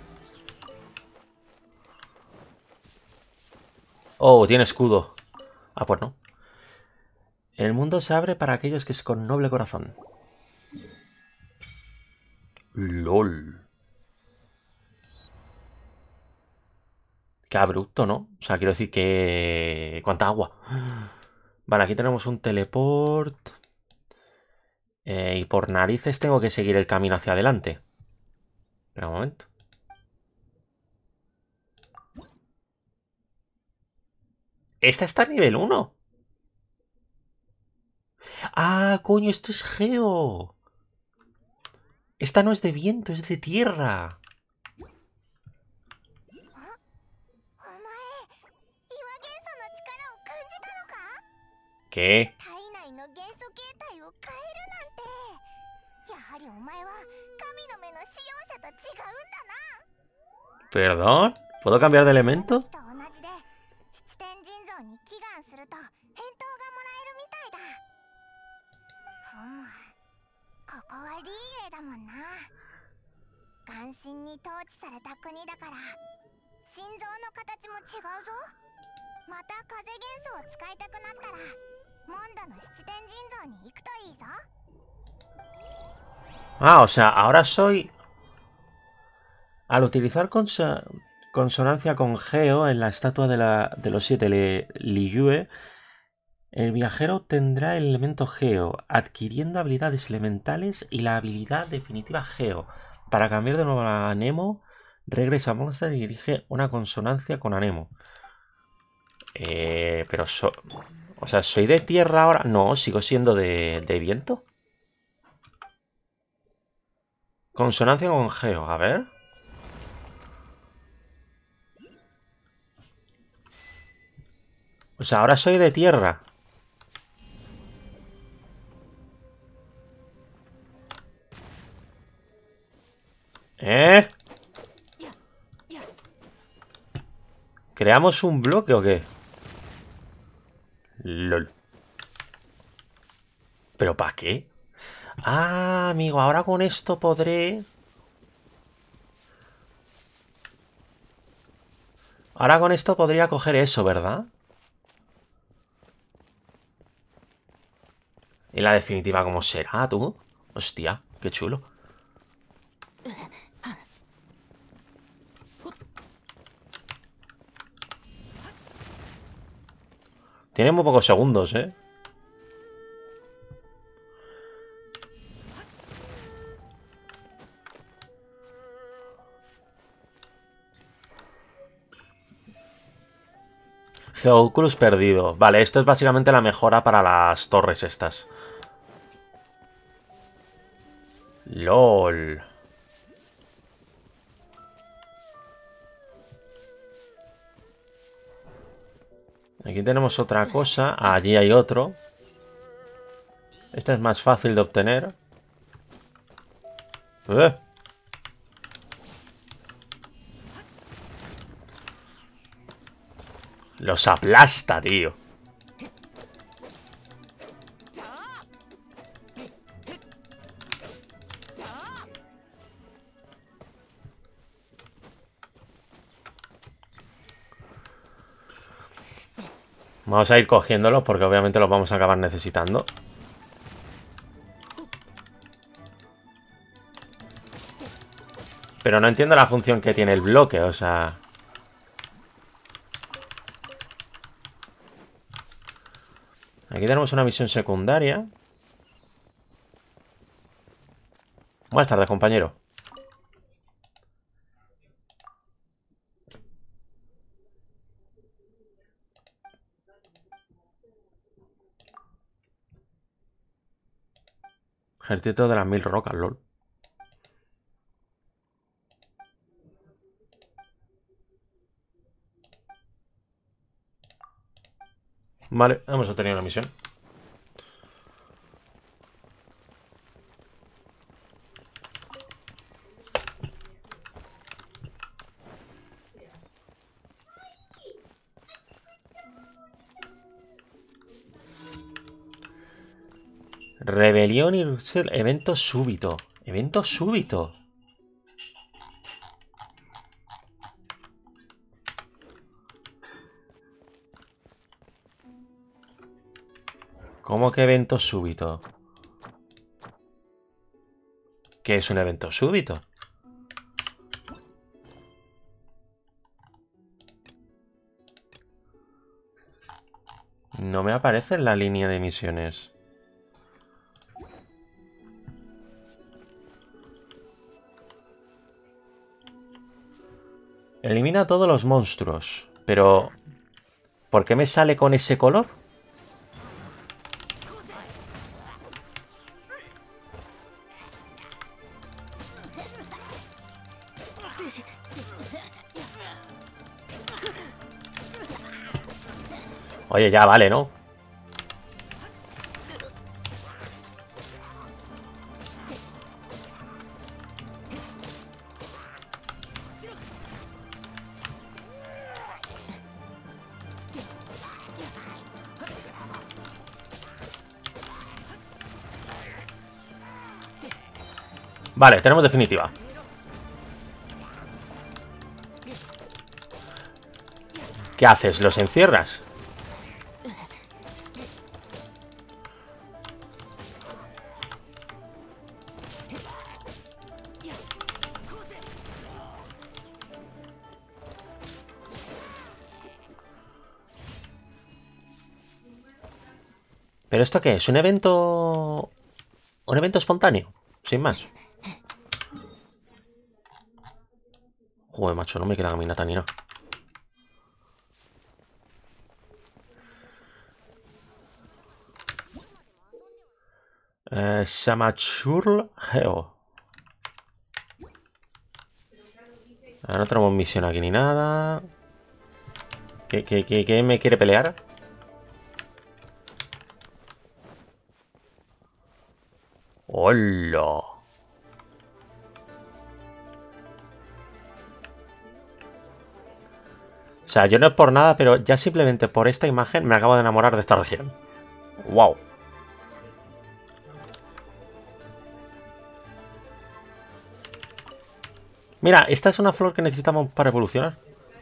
Oh, tiene escudo. Ah, pues no. El mundo se abre para aquellos que es con noble corazón. LOL. Qué abrupto, ¿no? O sea, quiero decir que... ¿Cuánta agua? Vale, aquí tenemos un teleport. Y por narices tengo que seguir el camino hacia adelante. Espera un momento. Esta está a nivel 1. Ah, coño, esto es geo. Esta no es de viento, es de tierra. ¿Qué? ¿Perdón? ¿Puedo cambiar de elemento? Ah, o sea, ahora soy... Al utilizar consonancia con Geo en la estatua de los 7 Liyue, el viajero obtendrá el elemento Geo, adquiriendo habilidades elementales y la habilidad definitiva Geo. Para cambiar de nuevo a Anemo, regresa a Monster y dirige una consonancia con Anemo. Pero o sea, ¿soy de tierra ahora? No, sigo siendo de viento. Consonancia con Geo, a ver. O sea, ahora soy de tierra. ¿Eh? ¿Creamos un bloque o qué? LOL. ¿Pero para qué? Ah, amigo, ahora con esto podré... Ahora con esto podría coger eso, ¿verdad? Y la definitiva, ¿cómo será, tú? Hostia, qué chulo. Tiene muy pocos segundos, ¿eh? Geoculus perdido. Vale, esto es básicamente la mejora para las torres estas. LOL. Aquí tenemos otra cosa. Allí hay otro. Este es más fácil de obtener. Los aplasta, tío. Vamos a ir cogiéndolos porque obviamente los vamos a acabar necesitando. Pero no entiendo la función que tiene el bloque, o sea... Aquí tenemos una misión secundaria. Buenas tardes, compañero. Ejército de las 1000 rocas, lol. Vale, hemos obtenido la misión. Rebelión y evento súbito. Evento súbito. ¿Cómo que evento súbito? ¿Qué es un evento súbito? No me aparece en la línea de misiones. Elimina a todos los monstruos. Pero... ¿por qué me sale con ese color? Oye, ya vale, ¿no? Vale, tenemos definitiva. ¿Qué haces? ¿Los encierras? ¿Pero esto qué es? ¿Un evento... un evento espontáneo? Sin más. Joder, macho, no me queda caminata ni nada. Samachurl Geo. No tenemos misión aquí ni nada. ¿Qué me quiere pelear? ¡Hola! O sea, yo no es por nada, pero ya simplemente por esta imagen me acabo de enamorar de esta región. ¡Wow! Mira, esta es una flor que necesitamos para evolucionar.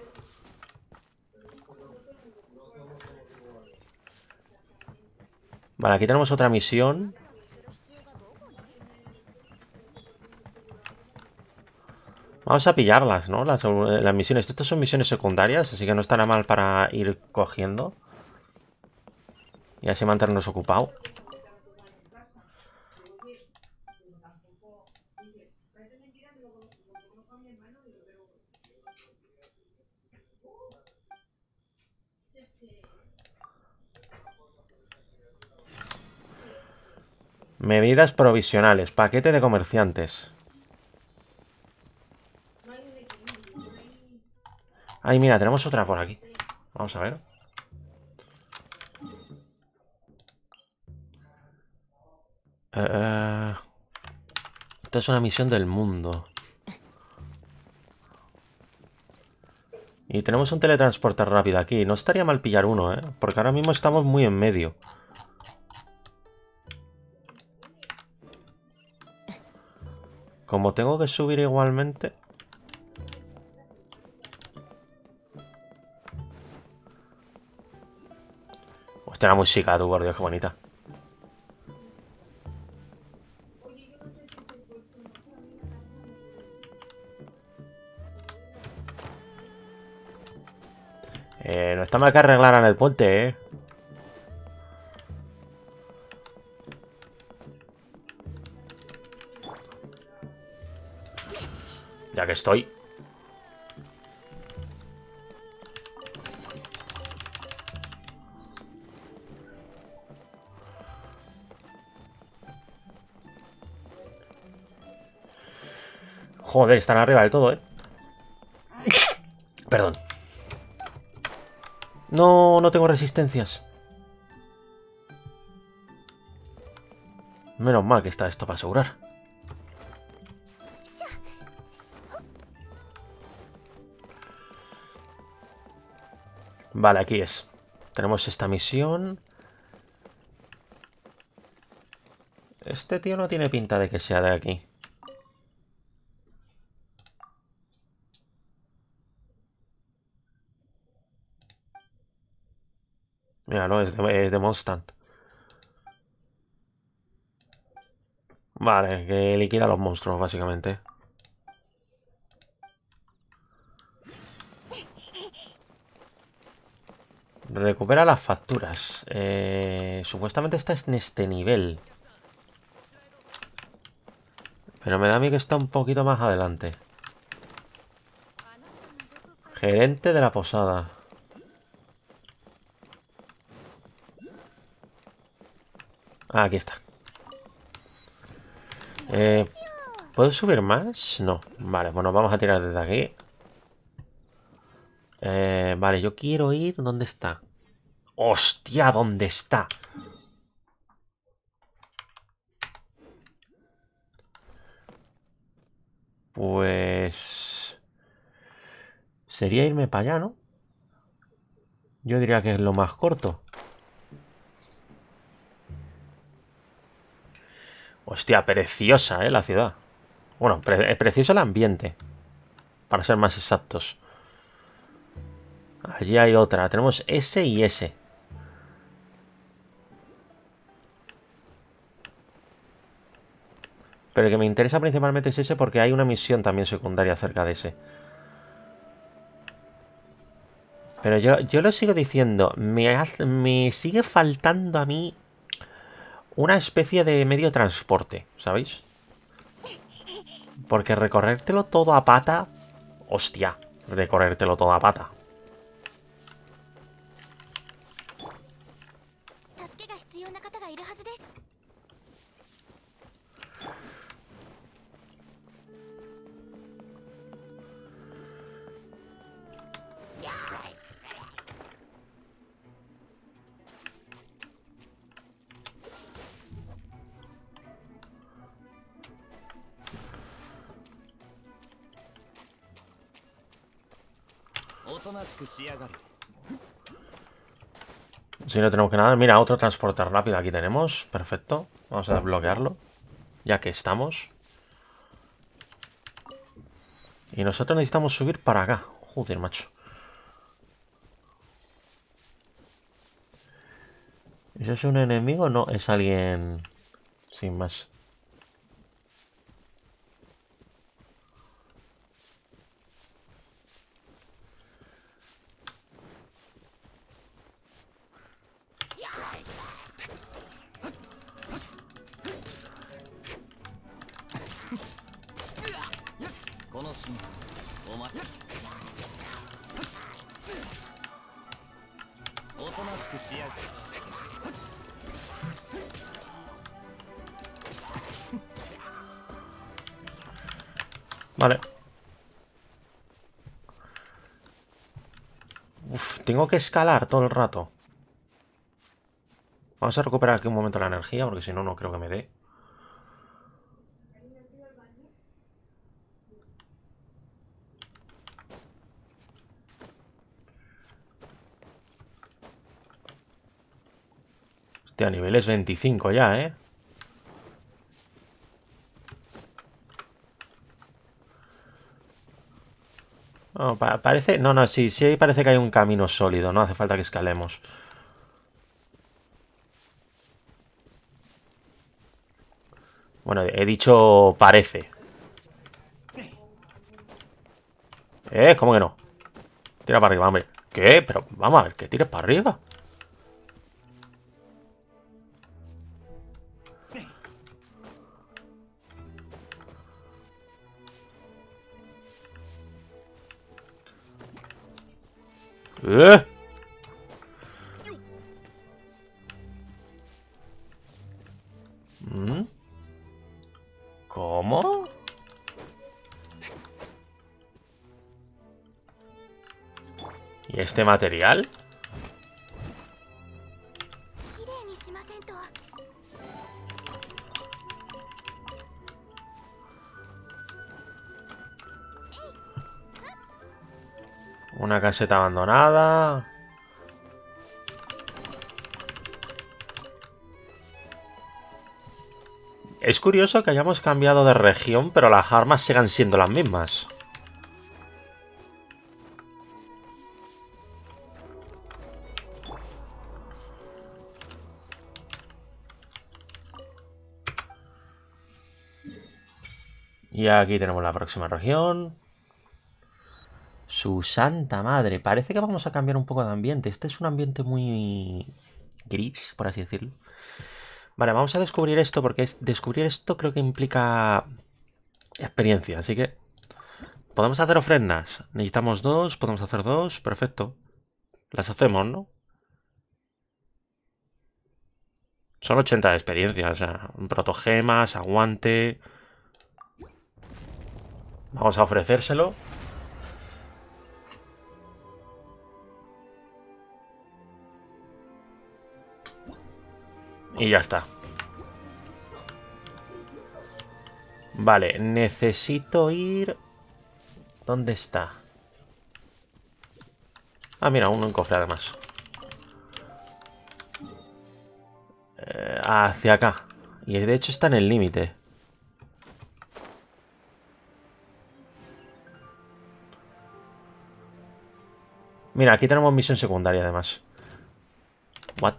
Vale, aquí tenemos otra misión. Vamos a pillarlas, ¿no? Las misiones. Estas son misiones secundarias, así que no estará mal para ir cogiendo. Y así mantenernos ocupados. Medidas provisionales. Paquete de comerciantes. Ay, mira, tenemos otra por aquí. Vamos a ver. Esta es una misión del mundo. Y tenemos un teletransporte rápido aquí. No estaría mal pillar uno, ¿eh? Porque ahora mismo estamos muy en medio. Como tengo que subir igualmente... Hostia, la música, tú, por Dios, qué bonita. No está mal que arreglaran el puente, ¿eh? Ya que estoy. Joder, están arriba del todo, ¿eh? Perdón. No, no tengo resistencias. Menos mal que está esto para asegurar. Vale, aquí es. Tenemos esta misión. Este tío no tiene pinta de que sea de aquí. Mira, no, es de Mondstadt. Vale, que liquida a los monstruos, básicamente. Recupera las facturas. Supuestamente está en este nivel. Pero me da a mí que está un poquito más adelante. Gerente de la posada. Ah, aquí está. ¿Puedo subir más? No. Vale, bueno, vamos a tirar desde aquí. Vale, yo quiero ir... ¿Dónde está? ¡Hostia! ¿Dónde está? Pues... sería irme para allá, ¿no? Yo diría que es lo más corto. Hostia, preciosa, la ciudad. Bueno, precioso el ambiente. Para ser más exactos. Allí hay otra. Tenemos S y S. Pero el que me interesa principalmente es ese porque hay una misión también secundaria cerca de ese. Pero yo lo sigo diciendo. Me sigue faltando a mí una especie de medio de transporte, ¿sabéis? Porque recorrértelo todo a pata... Hostia, recorrértelo todo a pata. Si no tenemos que nada. Mira, otro transporte rápido aquí tenemos. Perfecto. Vamos a desbloquearlo. Ya que estamos. Y nosotros necesitamos subir para acá. Joder, macho. ¿Eso es un enemigo? No, es alguien... Sin más. Vale. Uf, tengo que escalar todo el rato. Vamos a recuperar aquí un momento la energía, porque si no, no creo que me dé. Hostia, nivel es 25 ya, ¿eh? No, parece... No, no, sí, sí parece que hay un camino sólido. No hace falta que escalemos. Bueno, he dicho parece. ¿Cómo que no? Tira para arriba, hombre. ¿Qué? Pero vamos a ver, que tires para arriba. ¡Eh! ¿Mm? ¿Cómo? ¿Y este material? Una caseta abandonada. Es curioso que hayamos cambiado de región, pero las armas sigan siendo las mismas. Y aquí tenemos la próxima región. Su santa madre. Parece que vamos a cambiar un poco de ambiente. Este es un ambiente muy gris, por así decirlo. Vale, vamos a descubrir esto porque descubrir esto creo que implica experiencia. Así que podemos hacer ofrendas. Necesitamos dos, podemos hacer dos. Perfecto. Las hacemos, ¿no? Son 80 de experiencia. O sea, protogemas, aguante. Vamos a ofrecérselo. Y ya está. Vale, necesito ir... ¿Dónde está? Ah, mira, un cofre además. Hacia acá. Y de hecho está en el límite. Mira, aquí tenemos misión secundaria además. What?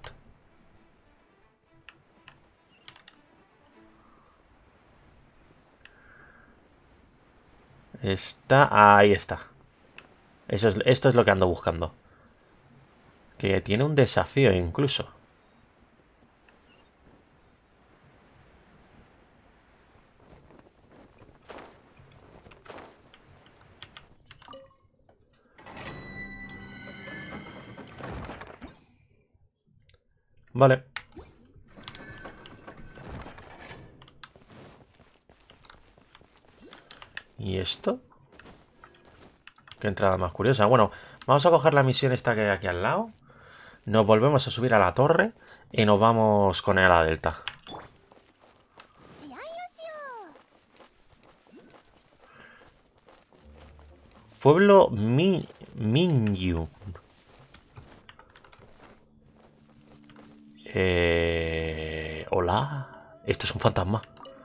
Ahí está. Esto es lo que ando buscando. Que tiene un desafío incluso. Vale. ¿Y esto? Qué entrada más curiosa. Bueno, vamos a coger la misión esta que hay aquí al lado. Nos volvemos a subir a la torre y nos vamos con él a la delta. Pueblo Minyu. Hola. Esto es un fantasma.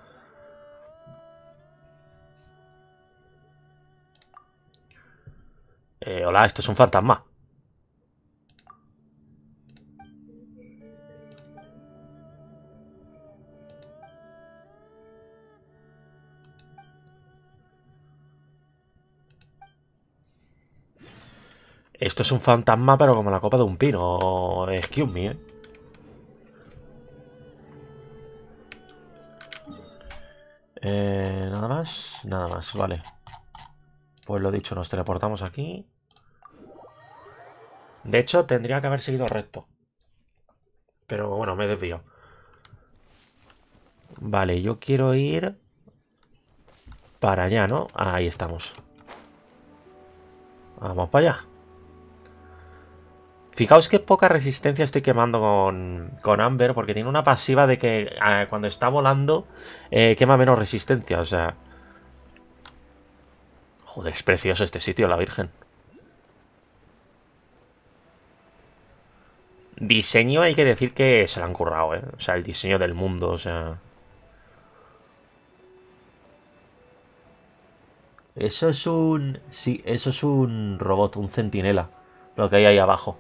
Hola, esto es un fantasma. Esto es un fantasma, pero como la copa de un pino. Excuse me, nada más. Nada más, vale. Pues lo dicho, nos teleportamos aquí. De hecho, tendría que haber seguido recto. Pero bueno, me desvío. Vale, yo quiero ir para allá, ¿no? Ahí estamos. Vamos para allá. Fijaos qué poca resistencia estoy quemando con Amber, porque tiene una pasiva de que cuando está volando quema menos resistencia, o sea... Joder, es precioso este sitio, la Virgen. Diseño hay que decir que se lo han currado, ¿eh? O sea, el diseño del mundo, o sea... Eso es un... Sí, eso es un robot, un centinela. Lo que hay ahí abajo.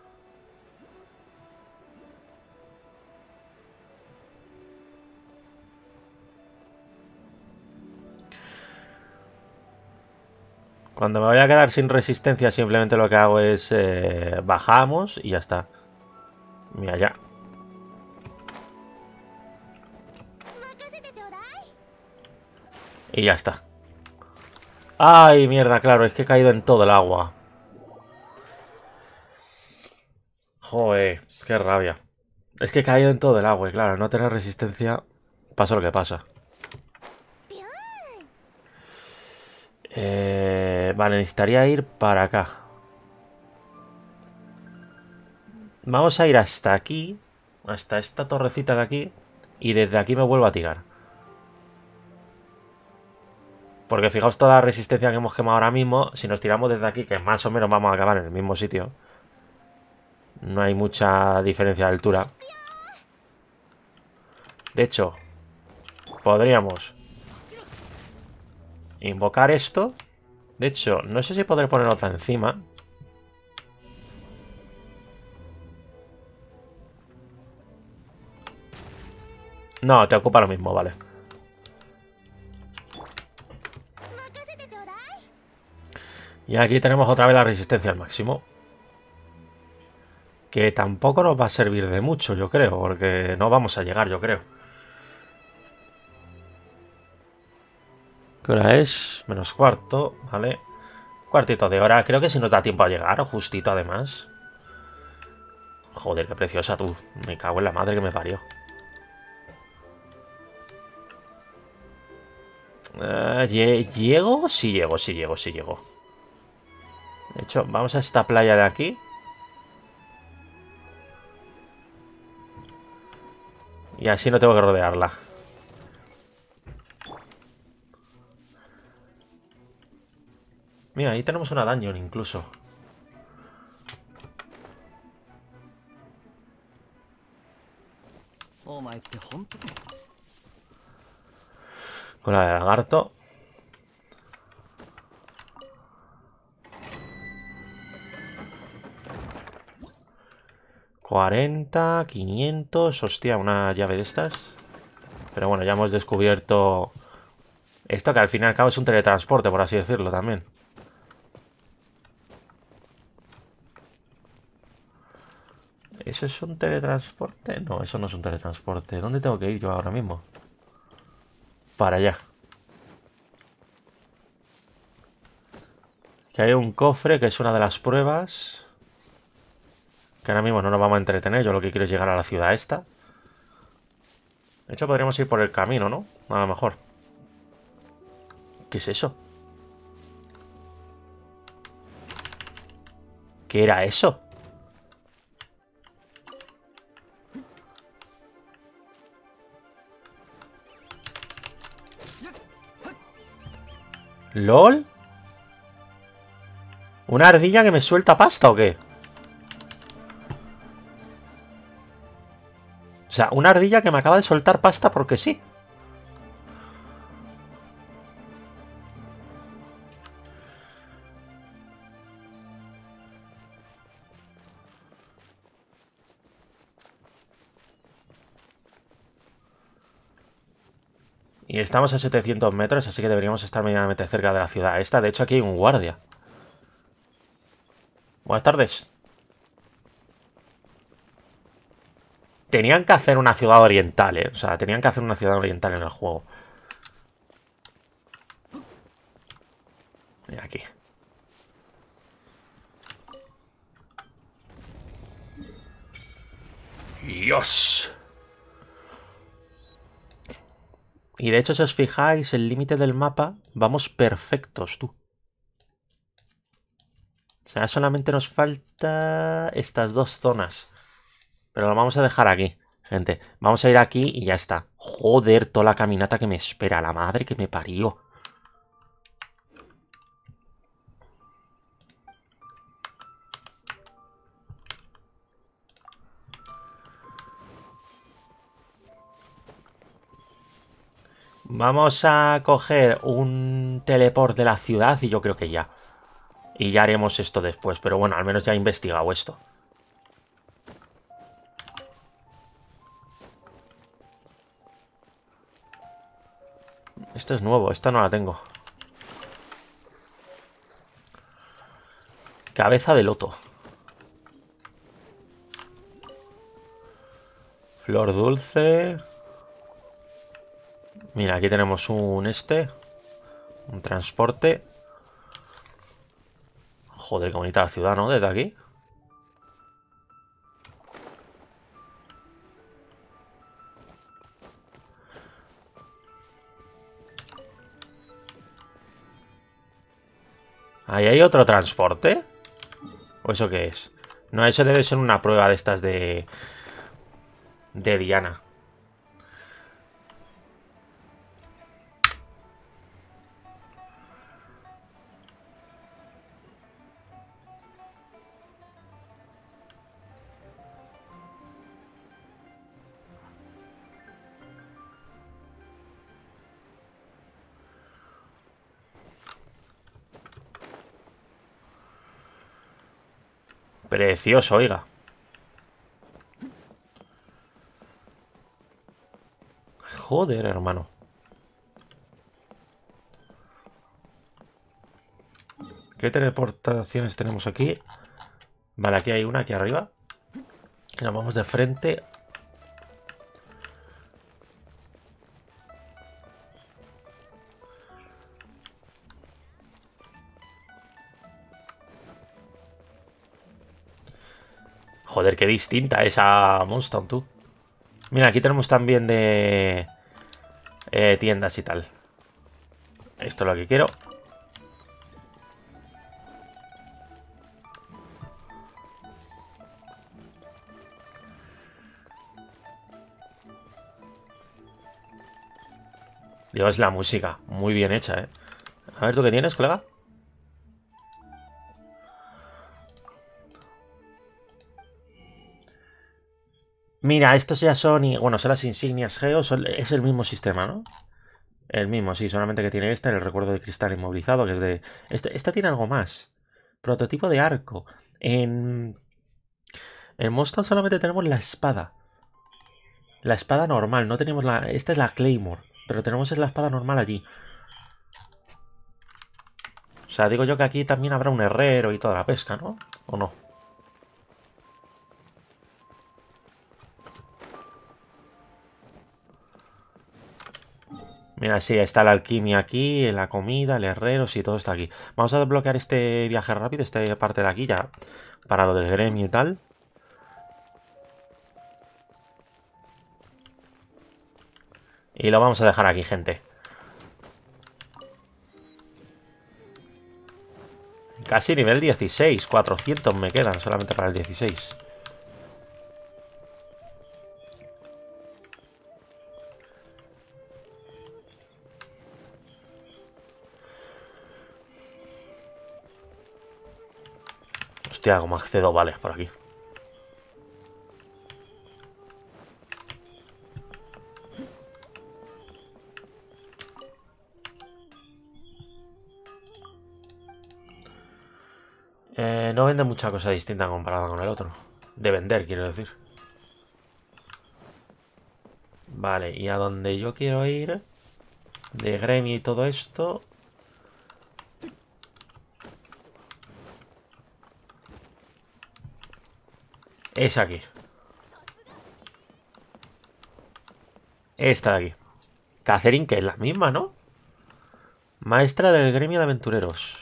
Cuando me voy a quedar sin resistencia, simplemente lo que hago es... bajamos y ya está. Mira, ya. Y ya está. ¡Ay, mierda! Claro, es que he caído en todo el agua. Joder, qué rabia. Es que he caído en todo el agua y claro, no tener resistencia, pasa lo que pasa. Vale, necesitaría ir para acá. Vamos a ir hasta aquí, hasta esta torrecita de aquí, y desde aquí me vuelvo a tirar. Porque fijaos toda la resistencia que hemos quemado ahora mismo, si nos tiramos desde aquí, que más o menos vamos a acabar en el mismo sitio. No hay mucha diferencia de altura. De hecho, podríamos invocar esto. De hecho, no sé si podré poner otra encima. No, te ocupa lo mismo, vale. Y aquí tenemos otra vez la resistencia al máximo. Que tampoco nos va a servir de mucho, yo creo, porque no vamos a llegar, yo creo. ¿Qué hora es? Menos cuarto, vale. Cuartito de hora, creo que si nos da tiempo a llegar, justito además. Joder, qué preciosa tú. Me cago en la madre que me parió. ¿Llego? Sí llego, sí llego, sí llego. De hecho, vamos a esta playa de aquí. Y así no tengo que rodearla. Mira, ahí tenemos una dungeon incluso. Con la de lagarto. 40, 500... Hostia, una llave de estas. Pero bueno, ya hemos descubierto esto, que al fin y al cabo es un teletransporte, por así decirlo, también. ¿Eso es un teletransporte? No, eso no es un teletransporte. ¿Dónde tengo que ir yo ahora mismo? Para allá. Que hay un cofre, que es una de las pruebas. Que ahora mismo no nos vamos a entretener. Yo lo que quiero es llegar a la ciudad esta. De hecho, podríamos ir por el camino, ¿no? A lo mejor. ¿Qué es eso? ¿Qué era eso? ¿LOL? ¿Una ardilla que me suelta pasta o qué? O sea, una ardilla que me acaba de soltar pasta porque sí. Y estamos a 700 metros, así que deberíamos estar medianamente cerca de la ciudad esta. De hecho, aquí hay un guardia. Buenas tardes. Tenían que hacer una ciudad oriental, ¿eh? O sea, tenían que hacer una ciudad oriental en el juego. Mira aquí. ¡Dios! Y de hecho, si os fijáis, el límite del mapa, vamos perfectos, tú. O sea, solamente nos falta estas dos zonas. Pero lo vamos a dejar aquí, gente. Vamos a ir aquí y ya está. Joder, toda la caminata que me espera. La madre que me parió. Vamos a coger un teleport de la ciudad y yo creo que ya. Y ya haremos esto después. Pero bueno, al menos ya he investigado esto. Esto es nuevo, esta no la tengo. Cabeza de loto. Flor dulce. Mira, aquí tenemos un un transporte. Joder, qué bonita la ciudad, ¿no? Desde aquí. ¿Ahí hay otro transporte? ¿O eso qué es? No, eso debe ser una prueba de estas de Diana. Precioso, oiga. Joder, hermano. ¿Qué teleportaciones tenemos aquí? Vale, aquí hay una aquí arriba. Nos vamos de frente. Joder, qué distinta esa Moonstone, tú. Mira, aquí tenemos también de tiendas y tal. Esto es lo que quiero. Dios, la música. Muy bien hecha, ¿eh? A ver, ¿tú qué tienes, colega? Mira, estos ya son... Bueno, son las insignias Geo. Es el mismo sistema, ¿no? El mismo, sí. Solamente que tiene el recuerdo de cristal inmovilizado, que es de... Esta tiene algo más. Prototipo de arco. En En Moston solamente tenemos la espada. La espada normal, no tenemos la... Esta es la Claymore, pero tenemos la espada normal allí. O sea, digo yo que aquí también habrá un herrero y toda la pesca, ¿no? ¿O no? Mira, sí, está la alquimia aquí, la comida, el herrero, sí, todo está aquí. Vamos a desbloquear este viaje rápido, esta parte de aquí ya, para lo del gremio y tal. Y lo vamos a dejar aquí, gente. Casi nivel 16, 400 me quedan solamente para el 16. Hostia, ¿cómo accedo? Vale, por aquí. No vende mucha cosa distinta comparada con el otro. De vender, quiero decir. Vale, y a donde yo quiero ir, de gremio y todo esto, es aquí. Esta de aquí. Catherine, que es la misma, ¿no? Maestra del gremio de aventureros.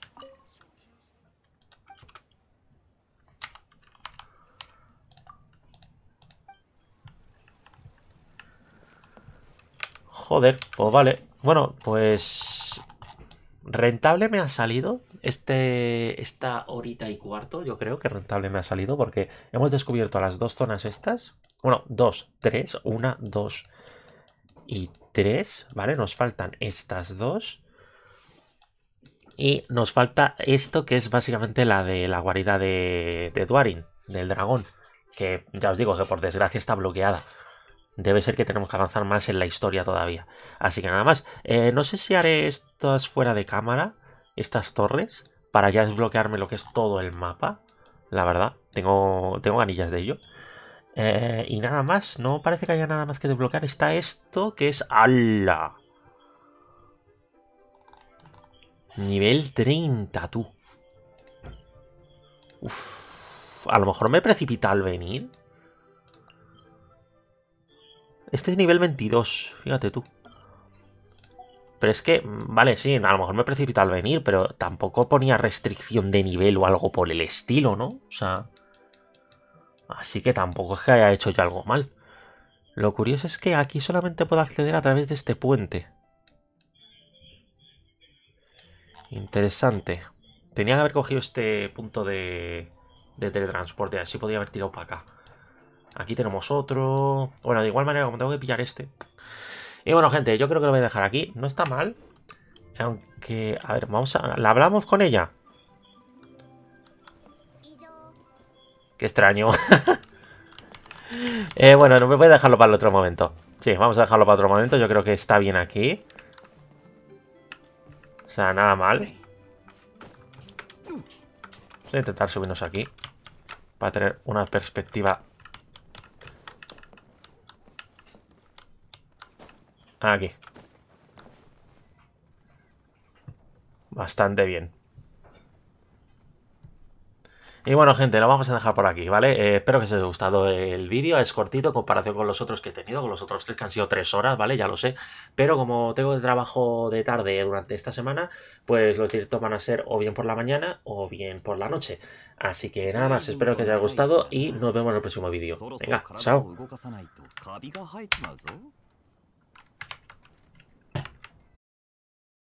Joder, pues vale. Bueno, pues... Rentable me ha salido esta horita y cuarto. Yo creo que rentable me ha salido porque hemos descubierto las dos zonas estas. Bueno, dos, tres. Una, dos y tres. Vale, nos faltan estas dos. Y nos falta esto que es básicamente la de la guarida de Dwarin, del dragón. Que ya os digo que por desgracia está bloqueada. Debe ser que tenemos que avanzar más en la historia todavía. Así que nada más. No sé si haré estas fuera de cámara, estas torres, para ya desbloquearme lo que es todo el mapa. La verdad, tengo ganillas de ello. Y nada más, no parece que haya nada más que desbloquear. Está esto que es... ¡Hala! Nivel 30, tú. Uf, a lo mejor me precipita al venir. Este es nivel 22, fíjate tú. Pero es que, vale, sí, a lo mejor me precipita al venir, pero tampoco ponía restricción de nivel o algo por el estilo, ¿no? O sea... Así que tampoco es que haya hecho yo algo mal. Lo curioso es que aquí solamente puedo acceder a través de este puente. Interesante. Tenía que haber cogido este punto de teletransporte, así podía haber tirado para acá. Aquí tenemos otro... Bueno, de igual manera, como tengo que pillar este... Y bueno, gente, yo creo que lo voy a dejar aquí. No está mal. Aunque... A ver, vamos a... ¿La hablamos con ella? Qué extraño. Bueno, no me voy a dejarlo para el otro momento. Sí, vamos a dejarlo para otro momento. Yo creo que está bien aquí. O sea, nada mal. Voy a intentar subirnos aquí. Para tener una perspectiva... Aquí. Bastante bien. Y bueno, gente, lo vamos a dejar por aquí, ¿vale? Espero que os haya gustado el vídeo. Es cortito en comparación con los otros que he tenido, con los otros tres que han sido 3 horas, ¿vale? Ya lo sé. Pero como tengo de trabajo de tarde durante esta semana, pues los directos van a ser o bien por la mañana o bien por la noche. Así que nada más, espero que os haya gustado y nos vemos en el próximo vídeo. Venga, chao.